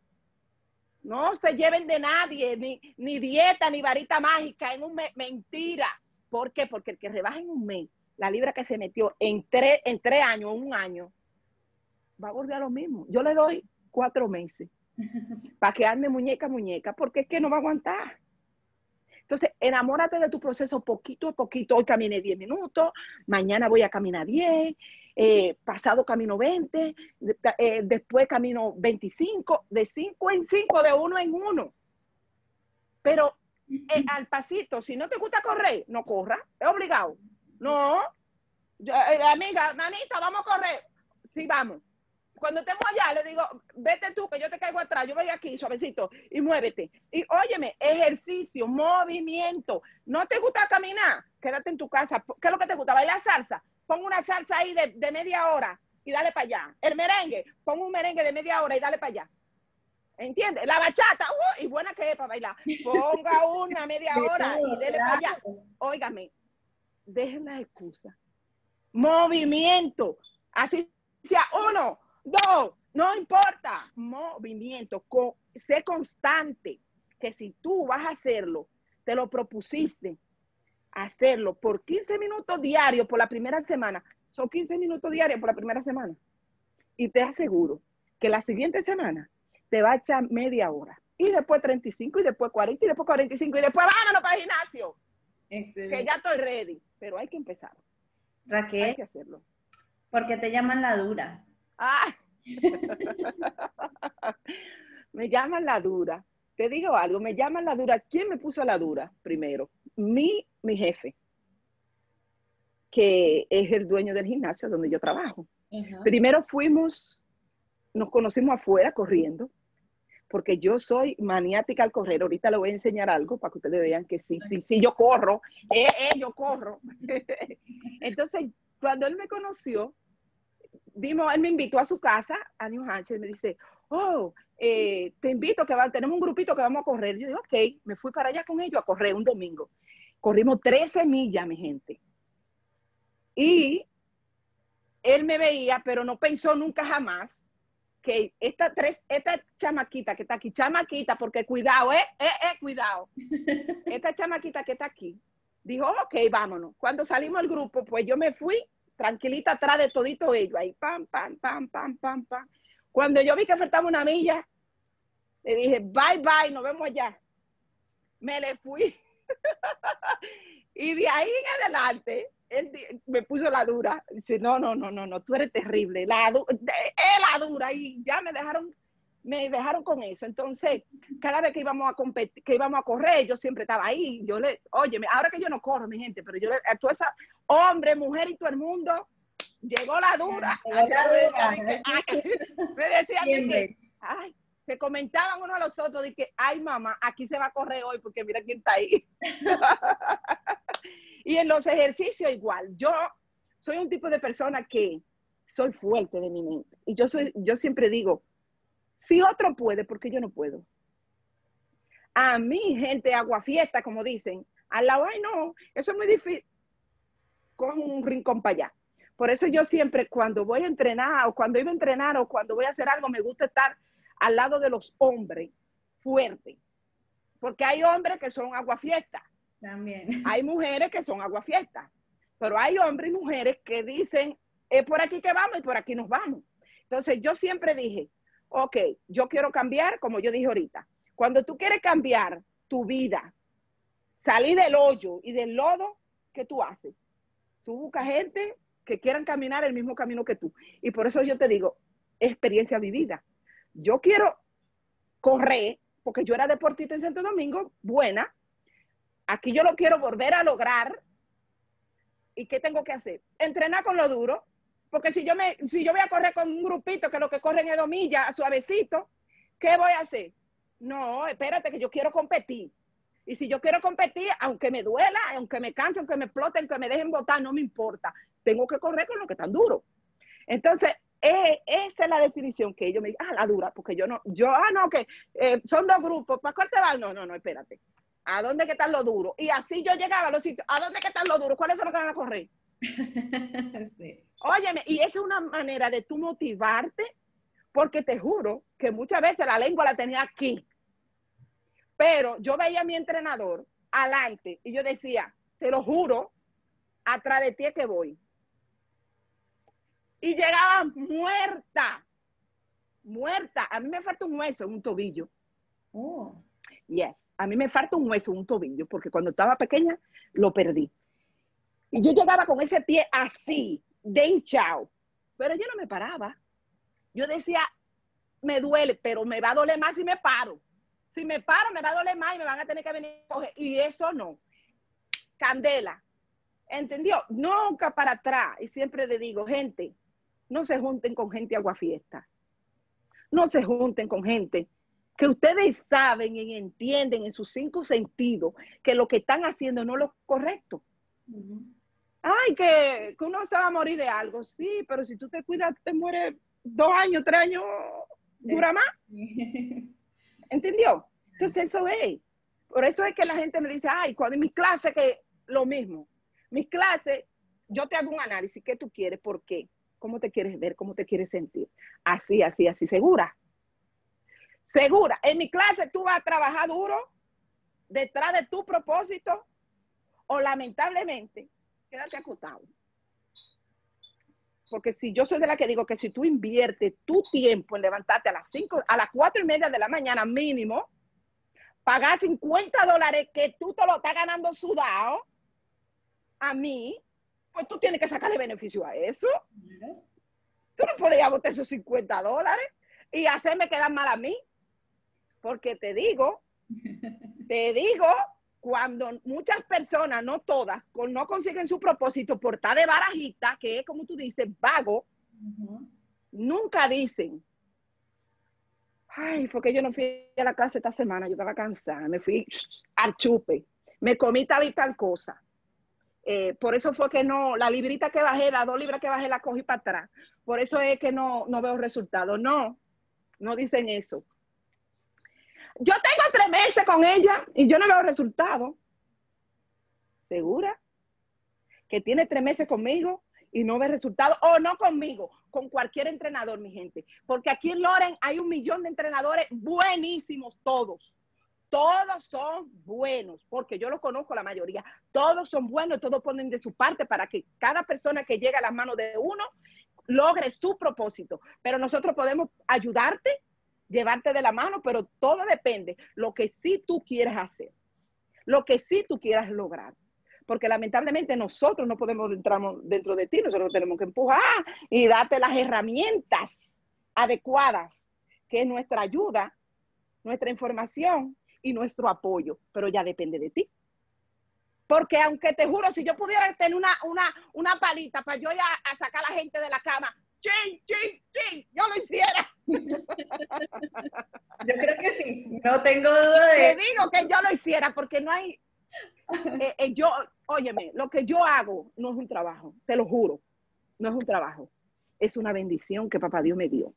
Speaker 2: No se lleven de nadie, ni, ni dieta, ni varita mágica en un mes. Mentira. ¿Por qué? Porque el que rebaja en un mes, la libra que se metió en tres, en tres años, en un año, va a volver a lo mismo. Yo le doy cuatro meses para que ande muñeca, muñeca, porque es que no va a aguantar. Entonces, enamórate de tu proceso poquito a poquito. Hoy caminé diez minutos, mañana voy a caminar diez, eh, pasado camino veinte, eh, después camino veinticinco, de cinco en cinco, de uno en uno. Pero eh, al pasito, si no te gusta correr, no corra, es obligado. No, yo, eh, amiga, manita, vamos a correr. Sí, vamos. Cuando estemos allá, le digo, vete tú, que yo te caigo atrás, yo voy aquí, suavecito, y muévete. Y óyeme, ejercicio, movimiento. ¿No te gusta caminar? Quédate en tu casa. ¿Qué es lo que te gusta? ¿Bailar salsa? Pon una salsa ahí de, de media hora y dale para allá. El merengue, pon un merengue de media hora y dale para allá. ¿Entiendes? La bachata, uh, y buena que es para bailar. Ponga una media
Speaker 1: De
Speaker 2: hora y
Speaker 1: todo,
Speaker 2: dele para allá.
Speaker 1: claro.
Speaker 2: Óigame, dejen las excusas. Movimiento. Así sea uno, dos, no importa. Movimiento. Con, sé constante. Que si tú vas a hacerlo, te lo propusiste, hacerlo por quince minutos diarios por la primera semana. Son quince minutos diarios por la primera semana. Y te aseguro que la siguiente semana te va a echar media hora. Y después treinta y cinco, y después cuarenta, y después cuarenta y cinco, y después vámonos para el gimnasio. Excelente. Que ya estoy ready. Pero hay que empezar.
Speaker 1: Raquel,
Speaker 2: hay que hacerlo.
Speaker 1: ¿Por qué te llaman la dura?
Speaker 2: Ah. Me llaman la dura. Te digo algo, me llaman la dura. ¿Quién me puso la dura primero? Mi, mi jefe, que es el dueño del gimnasio donde yo trabajo. Uh-huh. Primero fuimos, nos conocimos afuera corriendo, porque yo soy maniática al correr. Ahorita le voy a enseñar algo para que ustedes vean que sí, sí, sí, yo corro. Eh, eh, yo corro. Entonces, cuando él me conoció, dimos, él me invitó a su casa, a New Hampshire, y me dice, oh, eh, te invito, que va, tenemos un grupito que vamos a correr. Yo digo, ok, me fui para allá con ellos a correr un domingo. Corrimos trece millas, mi gente. Y él me veía, pero no pensó nunca jamás que esta, tres, esta chamaquita que está aquí, chamaquita, porque cuidado, eh, eh, eh, cuidado. Esta chamaquita que está aquí, dijo, ok, vámonos. Cuando salimos del grupo, pues yo me fui tranquilita atrás de todito ellos, ahí, pam, pam, pam, pam, pam, pam. Cuando yo vi que faltaba una milla, le dije, bye, bye, nos vemos allá. Me le fui. Y de ahí en adelante, él me puso la dura. Dice, no, no, no, no, no, tú eres terrible. La, du es la dura. Y ya me dejaron, me dejaron con eso. Entonces, cada vez que íbamos a competir, que íbamos a correr, yo siempre estaba ahí. Yo le, oye, ahora que yo no corro, mi gente, pero yo le, a toda esa hombre, mujer y todo el mundo, llegó la dura.
Speaker 1: Llegó la dura.
Speaker 2: Me decía, ay, me decía que, ay, se comentaban uno a los otros de que, ay, mamá, aquí se va a correr hoy porque mira quién está ahí. Y en los ejercicios igual. Yo soy un tipo de persona que soy fuerte de mi mente. Y yo, soy, yo siempre digo, si otro puede, ¿por qué yo no puedo? A mí, gente aguafiesta, como dicen, al lado, ay, no, eso es muy difícil. Cojo un rincón para allá. Por eso yo siempre cuando voy a entrenar o cuando iba a entrenar o cuando voy a hacer algo, me gusta estar al lado de los hombres fuertes. Porque hay hombres que son aguafiestas.
Speaker 1: También.
Speaker 2: Hay mujeres que son aguafiestas. Pero hay hombres y mujeres que dicen, es por aquí que vamos y por aquí nos vamos. Entonces yo siempre dije, ok, yo quiero cambiar, como yo dije ahorita. Cuando tú quieres cambiar tu vida, salir del hoyo y del lodo, ¿qué tú haces? Tú buscas gente que quieran caminar el mismo camino que tú. Y por eso yo te digo, experiencia vivida. Yo quiero correr, porque yo era deportista en Santo Domingo, buena. Aquí yo lo quiero volver a lograr. ¿Y qué tengo que hacer? Entrenar con lo duro. Porque si yo, me, si yo voy a correr con un grupito que lo que corren es dos millas, suavecito, ¿qué voy a hacer? No, espérate que yo quiero competir. Y si yo quiero competir, aunque me duela, aunque me canse, aunque me exploten, aunque me dejen botar, no me importa. Tengo que correr con lo que están duro. Entonces, eh, esa es la definición que ellos me dicen, ah, la dura, porque yo no, yo, ah, no, que eh, son dos grupos, ¿para cuál te vas? No, no, no, espérate. ¿A dónde que están los duros? Y así yo llegaba a los sitios, ¿a dónde que están los duros? ¿Cuáles son los que van a correr? Sí. Óyeme, y esa es una manera de tú motivarte, porque te juro que muchas veces la lengua la tenía aquí. Pero yo veía a mi entrenador adelante y yo decía, te lo juro, atrás de ti es que voy. Y llegaba muerta, muerta. A mí me falta un hueso en un tobillo. Oh. Yes, a mí me falta un hueso en un tobillo, porque cuando estaba pequeña lo perdí. Y yo llegaba con ese pie así, de hinchado, pero yo no me paraba. Yo decía, me duele, pero me va a doler más si me paro. Si me paro, me va a doler más y me van a tener que venir a coger. Y eso no. Candela. ¿Entendió? Nunca para atrás. Y siempre le digo, gente, no se junten con gente aguafiesta. No se junten con gente que ustedes saben y entienden en sus cinco sentidos que lo que están haciendo no es lo correcto. Uh-huh. Ay, que, que uno se va a morir de algo. Sí, pero si tú te cuidas, te mueres dos años, tres años, dura más. ¿Entendió? Entonces eso es. Por eso es que la gente me dice, ay, cuando en mis clases, que lo mismo. Mis clases, yo te hago un análisis. ¿Qué tú quieres? ¿Por qué? ¿Cómo te quieres ver? ¿Cómo te quieres sentir? Así, así, así. ¿Segura? Segura. En mi clase tú vas a trabajar duro detrás de tu propósito o lamentablemente quédate acostado. Porque si yo soy de la que digo que si tú inviertes tu tiempo en levantarte a las cinco, a las cuatro y media de la mañana mínimo, pagar cincuenta dólares que tú te lo estás ganando sudado, a mí, pues tú tienes que sacarle beneficio a eso. Uh-huh. Tú no podías botar esos cincuenta dólares y hacerme quedar mal a mí. Porque te digo, te digo, cuando muchas personas, no todas, no consiguen su propósito por estar de barajita, que es como tú dices, vago, uh-huh. Nunca dicen, ay, fue que yo no fui a la clase esta semana, yo estaba cansada, me fui al chupe, me comí tal y tal cosa. Eh, por eso fue que no, la librita que bajé, las dos libras que bajé, la cogí para atrás. Por eso es que no, no veo resultados. No, no dicen eso. Yo tengo tres meses con ella y yo no veo resultados. ¿Segura? Que tiene tres meses conmigo y no ve resultados. O no conmigo, con cualquier entrenador, mi gente. Porque aquí en Loren hay un millón de entrenadores buenísimos todos. Todos son buenos, porque yo los conozco la mayoría. Todos son buenos, todos ponen de su parte para que cada persona que llega a las manos de uno logre su propósito. Pero nosotros podemos ayudarte, llevarte de la mano, pero todo depende lo que sí tú quieres hacer, lo que sí tú quieras lograr. Porque lamentablemente nosotros no podemos entrar dentro de ti, nosotros tenemos que empujar y darte las herramientas adecuadas, que es nuestra ayuda, nuestra información y nuestro apoyo, pero ya depende de ti. Porque aunque te juro, si yo pudiera tener una, una, una palita para yo ir a, a sacar a la gente de la cama, ¡chin, chin, chin!, yo lo hiciera.
Speaker 1: Yo creo que sí, no tengo duda de...
Speaker 2: Te digo que yo lo hiciera porque no hay... Eh, eh, yo, óyeme, lo que yo hago no es un trabajo, te lo juro, no es un trabajo, es una bendición que papá Dios me dio.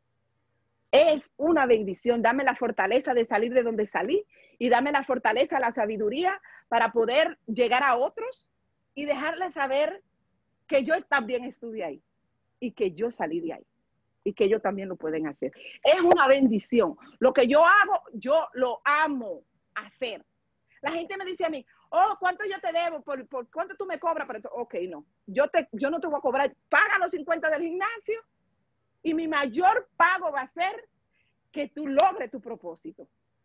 Speaker 2: Es una bendición, dame la fortaleza de salir de donde salí y dame la fortaleza, la sabiduría para poder llegar a otros y dejarles saber que yo también estuve ahí y que yo salí de ahí y que ellos también lo pueden hacer. Es una bendición. Lo que yo hago, yo lo amo hacer. La gente me dice a mí, oh, ¿cuánto yo te debo? ¿Por, por cuánto tú me cobras? Pero, ok, no. Yo, te, yo no te voy a cobrar. Paga los cincuenta del gimnasio y mi mayor pago va a ser que tú logres tu propósito.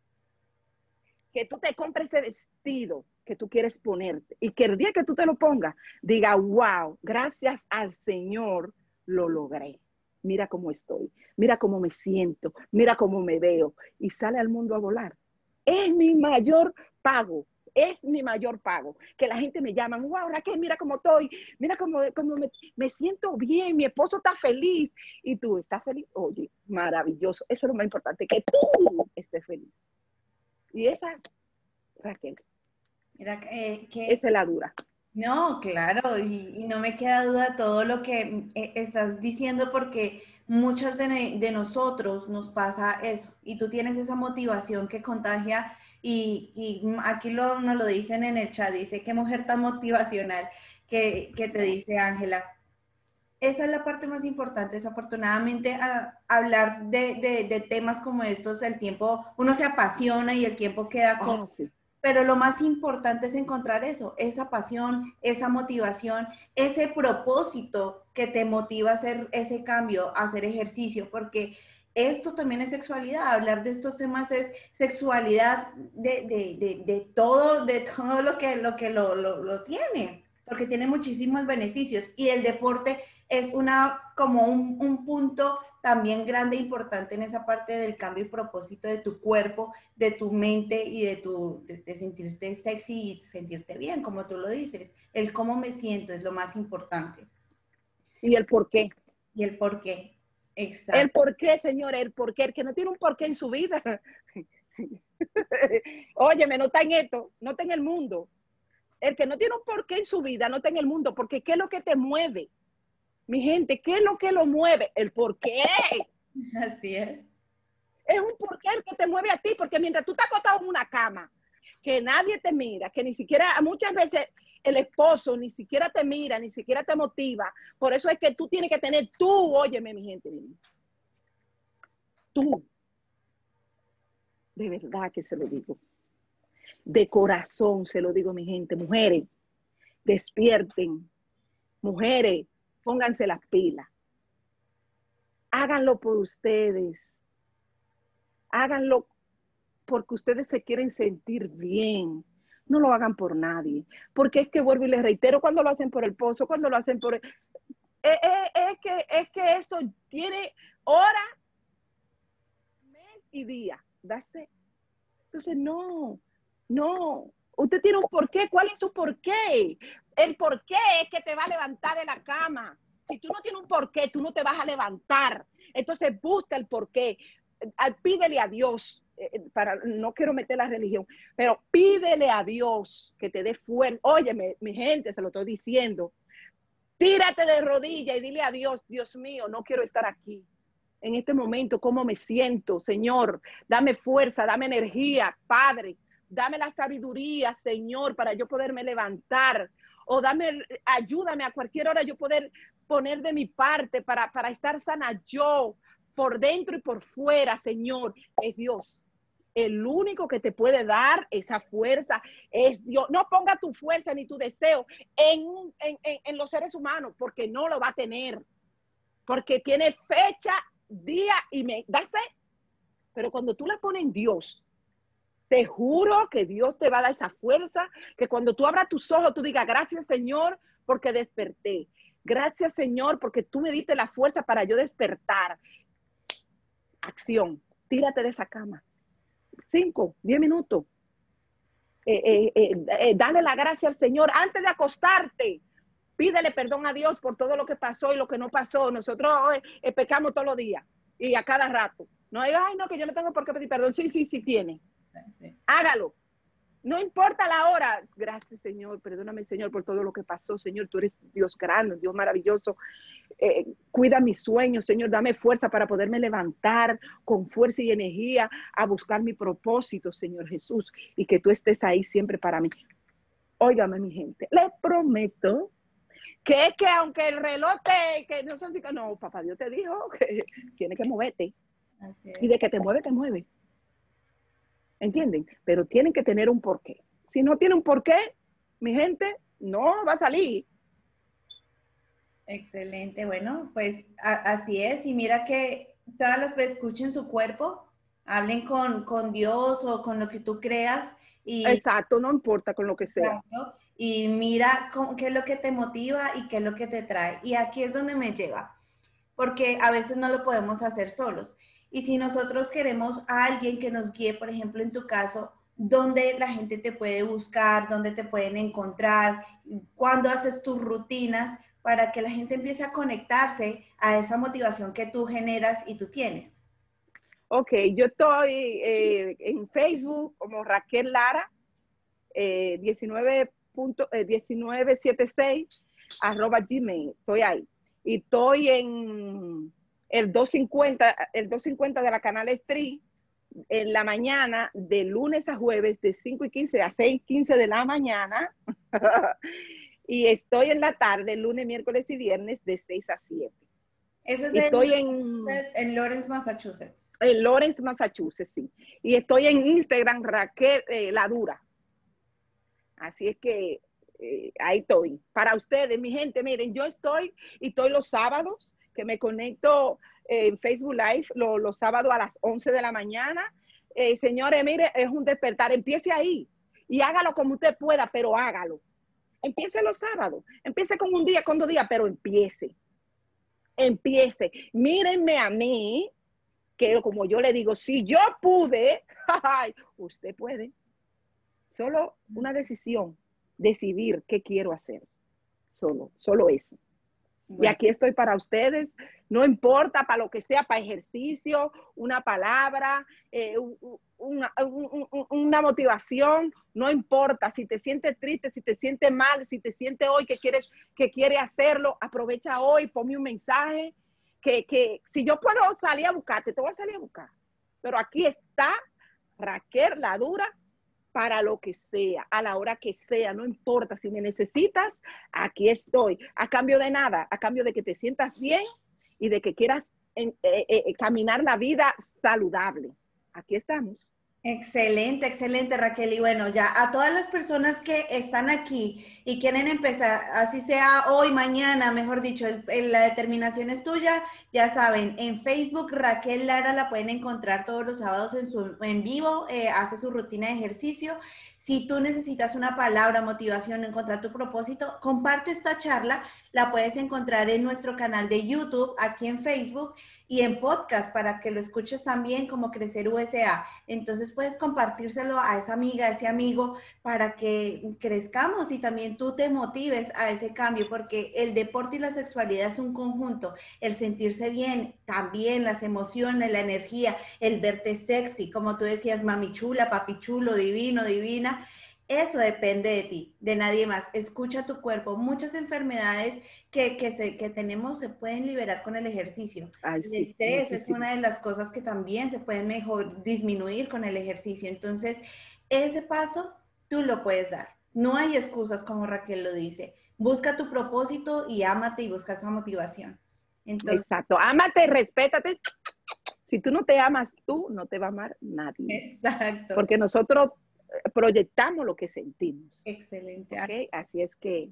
Speaker 2: Que tú te compres ese vestido que tú quieres ponerte y que el día que tú te lo pongas, diga, wow, gracias al Señor lo logré. Mira cómo estoy, mira cómo me siento, mira cómo me veo y sale al mundo a volar. Es mi mayor pago, es mi mayor pago. Que la gente me llama, wow, Raquel, mira cómo estoy, mira cómo, cómo me, me siento bien, mi esposo está feliz. Y tú, ¿estás feliz? Oye, maravilloso. Eso es lo más importante, que tú estés feliz. Y esa, Raquel,
Speaker 1: Mira, eh, que
Speaker 2: esa es la dura.
Speaker 1: no, claro, y, y no me queda duda todo lo que eh, estás diciendo porque muchas de, ne- de nosotros nos pasa eso y tú tienes esa motivación que contagia y, y aquí lo, nos lo dicen en el chat, dice, qué mujer tan motivacional que, que te dice Ángela. Esa es la parte más importante, desafortunadamente, a- hablar de, de, de temas como estos, el tiempo, uno se apasiona y el tiempo queda corto,
Speaker 2: Oh, sí.
Speaker 1: pero lo más importante es encontrar eso, esa pasión, esa motivación, ese propósito que te motiva a hacer ese cambio, a hacer ejercicio, porque esto también es sexualidad, hablar de estos temas es sexualidad de, de, de, de todo, de todo lo que lo, que lo, lo, lo tiene, porque tiene muchísimos beneficios y el deporte es una, como un, un punto también grande e importante en esa parte del cambio y propósito de tu cuerpo, de tu mente y de, tu, de, de sentirte sexy y sentirte bien, como tú lo dices. El cómo me siento es lo más importante.
Speaker 2: Y el por qué.
Speaker 1: Y el por qué.
Speaker 2: El
Speaker 1: Exacto.
Speaker 2: por qué, señores, el por qué. El que no tiene un por qué en su vida. Óyeme, no está en esto, no está en el mundo. El que no tiene un por qué en su vida, no está en el mundo, porque ¿qué es lo que te mueve? Mi gente, ¿qué es lo que lo mueve? El por qué.
Speaker 1: Así es.
Speaker 2: Es un por qué el que te mueve a ti, porque mientras tú estás acostado en una cama, que nadie te mira, que ni siquiera, muchas veces el esposo ni siquiera te mira, ni siquiera te motiva. Por eso es que tú tienes que tener tú, óyeme, mi gente, tú, de verdad que se lo digo, de corazón se lo digo, mi gente, mujeres, despierten, mujeres, pónganse las pilas, háganlo por ustedes, háganlo porque ustedes se quieren sentir bien. No lo hagan por nadie. Porque es que vuelvo y les reitero, cuando lo hacen por el pozo, cuando lo hacen por... El, es, es, es, que, es que eso tiene hora, mes y día. That's it. Entonces, no, no. Usted tiene un porqué. ¿Cuál es su porqué? El porqué es que te va a levantar de la cama. Si tú no tienes un porqué, tú no te vas a levantar. Entonces, busca el porqué. Pídele a Dios. Para, no quiero meter la religión, pero pídele a Dios que te dé fuerza. Óyeme, mi gente, se lo estoy diciendo. Tírate de rodillas y dile a Dios, Dios mío, no quiero estar aquí. En este momento, ¿cómo me siento? Señor, dame fuerza, dame energía, Padre. Dame la sabiduría, Señor, para yo poderme levantar. O dame, ayúdame a cualquier hora yo poder poner de mi parte para, para estar sana yo, por dentro y por fuera, Señor. Es Dios. El único que te puede dar esa fuerza es Dios. No ponga tu fuerza ni tu deseo en, en, en, en los seres humanos, porque no lo va a tener. Porque tiene fecha, día y mes. That's it. Pero cuando tú la pones en Dios, te juro que Dios te va a dar esa fuerza, que cuando tú abras tus ojos, tú digas, gracias Señor, porque desperté. Gracias Señor, porque tú me diste la fuerza para yo despertar. Acción. Tírate de esa cama. Cinco, diez minutos. Eh, eh, eh, eh, dale la gracia al Señor antes de acostarte. Pídele perdón a Dios por todo lo que pasó y lo que no pasó. Nosotros eh, eh, pecamos todos los días y a cada rato. No hay, ay, no, que yo no tengo por qué pedir perdón. Sí, sí, sí tiene.
Speaker 1: Sí.
Speaker 2: Hágalo. No importa la hora. Gracias, Señor. Perdóname, Señor, por todo lo que pasó. Señor, tú eres Dios grande, Dios maravilloso. Eh, cuida mis sueños, Señor. Dame fuerza para poderme levantar con fuerza y energía a buscar mi propósito, Señor Jesús. Y que tú estés ahí siempre para mí. Óigame, mi gente. Les prometo Que es que aunque el reloj te, que no son, no, papá Dios te dijo que tienes que moverte.
Speaker 1: Así
Speaker 2: Y
Speaker 1: es.
Speaker 2: de que te mueve, te mueve. ¿Entienden? Pero tienen que tener un porqué. Si no tiene un porqué, mi gente, no va a salir.
Speaker 1: Excelente, bueno, pues a- así es. Y mira que todas las veces escuchen su cuerpo, hablen con, con Dios o con lo que tú creas y,
Speaker 2: Exacto, no importa con lo que sea.
Speaker 1: exacto, y mira cómo- qué es lo que te motiva y qué es lo que te trae. Y aquí es donde me lleva, porque a veces no lo podemos hacer solos. Y si nosotros queremos a alguien que nos guíe, por ejemplo, en tu caso, dónde la gente te puede buscar, dónde te pueden encontrar, cuándo haces tus rutinas, para que la gente empiece a conectarse a esa motivación que tú generas y tú tienes.
Speaker 2: Ok, yo estoy eh, en Facebook como Raquel Lara, eh, diecinueve, punto, eh, diecinueve setenta y seis, arroba Gmail, estoy ahí. Y estoy en el doscientos cincuenta, el doscientos cincuenta de la Canal Street, en la mañana, de lunes a jueves, de cinco y quince a seis y quince de la mañana. Y estoy en la tarde, lunes, miércoles y viernes, de seis a siete.
Speaker 1: Eso es
Speaker 2: Y
Speaker 1: en,
Speaker 2: estoy en,
Speaker 1: en Lawrence, Massachusetts.
Speaker 2: en Lawrence, Massachusetts, sí. Y estoy en Instagram, Raquel eh, La Dura. Así es que eh, ahí estoy. Para ustedes, mi gente, miren, yo estoy y estoy los sábados, que me conecto eh, en Facebook Live, lo, los sábados a las once de la mañana. Eh, señores, mire, es un despertar. Empiece ahí y hágalo como usted pueda, pero hágalo. Empiece los sábados. Empiece con un día, con dos días, pero empiece. Empiece. Mírenme a mí, que como yo le digo, si yo pude, usted puede. Solo una decisión, decidir qué quiero hacer. Solo, solo eso. Bueno. Y aquí estoy para ustedes, no importa para lo que sea, para ejercicio, una palabra, eh, una, un, un, una motivación, no importa. Si te sientes triste, si te sientes mal, si te sientes hoy que quieres que quiere hacerlo, aprovecha hoy, ponme un mensaje, que, que si yo puedo salir a buscarte, te voy a salir a buscar. Pero aquí está Raquel La Dura, para lo que sea, a la hora que sea, no importa, si me necesitas, aquí estoy, a cambio de nada, a cambio de que te sientas bien y de que quieras en, eh, eh, caminar la vida saludable. Aquí estamos.
Speaker 1: Excelente, excelente, Raquel. Y bueno, ya a todas las personas que están aquí y quieren empezar, así sea hoy, mañana, mejor dicho, el, el, la determinación es tuya, ya saben, en Facebook Raquel Lara la pueden encontrar todos los sábados en, su, en vivo, eh, hace su rutina de ejercicio. Si tú necesitas una palabra, motivación, encontrar tu propósito, comparte esta charla, la puedes encontrar en nuestro canal de YouTube, aquí en Facebook y en podcast para que lo escuches también como Crecer U S A. Entonces puedes compartírselo a esa amiga, a ese amigo, para que crezcamos y también tú te motives a ese cambio, porque el deporte y la sexualidad es un conjunto. El sentirse bien, también las emociones, la energía, el verte sexy, como tú decías, mami chula, papi chulo, divino, divina. Eso depende de ti, de nadie más. Escucha tu cuerpo. Muchas enfermedades que, que, se, que tenemos se pueden liberar con el ejercicio.
Speaker 2: Ay,
Speaker 1: El
Speaker 2: sí,
Speaker 1: estrés es
Speaker 2: muchísimo.
Speaker 1: una de las cosas que también se puede mejor disminuir con el ejercicio. Entonces, ese paso tú lo puedes dar. No hay excusas, como Raquel lo dice. Busca tu propósito y ámate y busca esa motivación. Entonces,
Speaker 2: exacto. Ámate, respétate. Si tú no te amas tú, no te va a amar nadie.
Speaker 1: exacto.
Speaker 2: Porque nosotros proyectamos lo que sentimos.
Speaker 1: Excelente.
Speaker 2: ¿Okay? Así es que,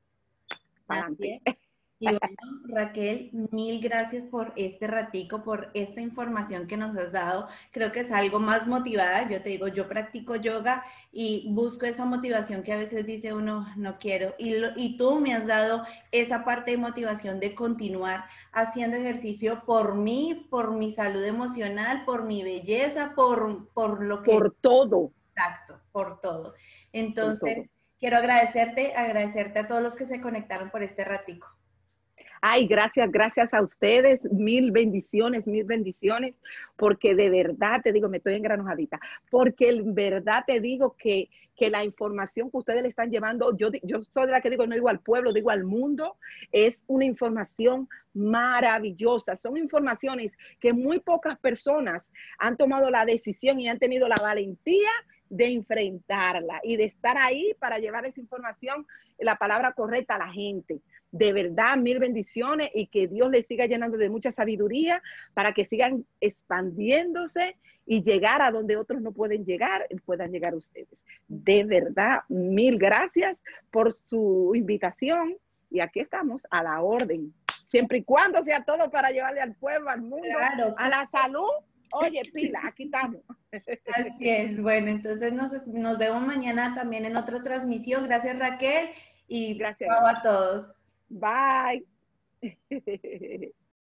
Speaker 2: para
Speaker 1: Así
Speaker 2: adelante.
Speaker 1: es. Y bueno, Raquel, mil gracias por este ratico, por esta información que nos has dado. Creo que es algo más motivada. Yo te digo, yo practico yoga y busco esa motivación que a veces dice uno, no quiero. Y, lo, y tú me has dado esa parte de motivación de continuar haciendo ejercicio por mí, por mi salud emocional, por mi belleza, por, por lo que...
Speaker 2: Por todo.
Speaker 1: Exacto, por todo.
Speaker 2: Por
Speaker 1: Entonces,
Speaker 2: todo.
Speaker 1: quiero agradecerte, agradecerte a todos los que se conectaron por este ratico.
Speaker 2: Ay, gracias, gracias a ustedes, mil bendiciones, mil bendiciones, porque de verdad te digo, me estoy engranojadita, porque en verdad te digo que, que la información que ustedes le están llevando, yo, yo soy de la que digo, no digo al pueblo, digo al mundo, es una información maravillosa, son informaciones que muy pocas personas han tomado la decisión y han tenido la valentía de enfrentarla y de estar ahí para llevar esa información, la palabra correcta a la gente. De verdad, mil bendiciones y que Dios les siga llenando de mucha sabiduría para que sigan expandiéndose y llegar a donde otros no pueden llegar, puedan llegar ustedes. De verdad, mil gracias por su invitación y aquí estamos a la orden. Siempre y cuando sea todo para llevarle al pueblo, al mundo,
Speaker 1: Claro,
Speaker 2: a la salud. Oye, pila, aquí estamos.
Speaker 1: así es. Bueno, entonces nos, nos vemos mañana también en otra transmisión. Gracias, Raquel, y
Speaker 2: Gracias,
Speaker 1: chao
Speaker 2: gracias.
Speaker 1: a todos.
Speaker 2: Bye.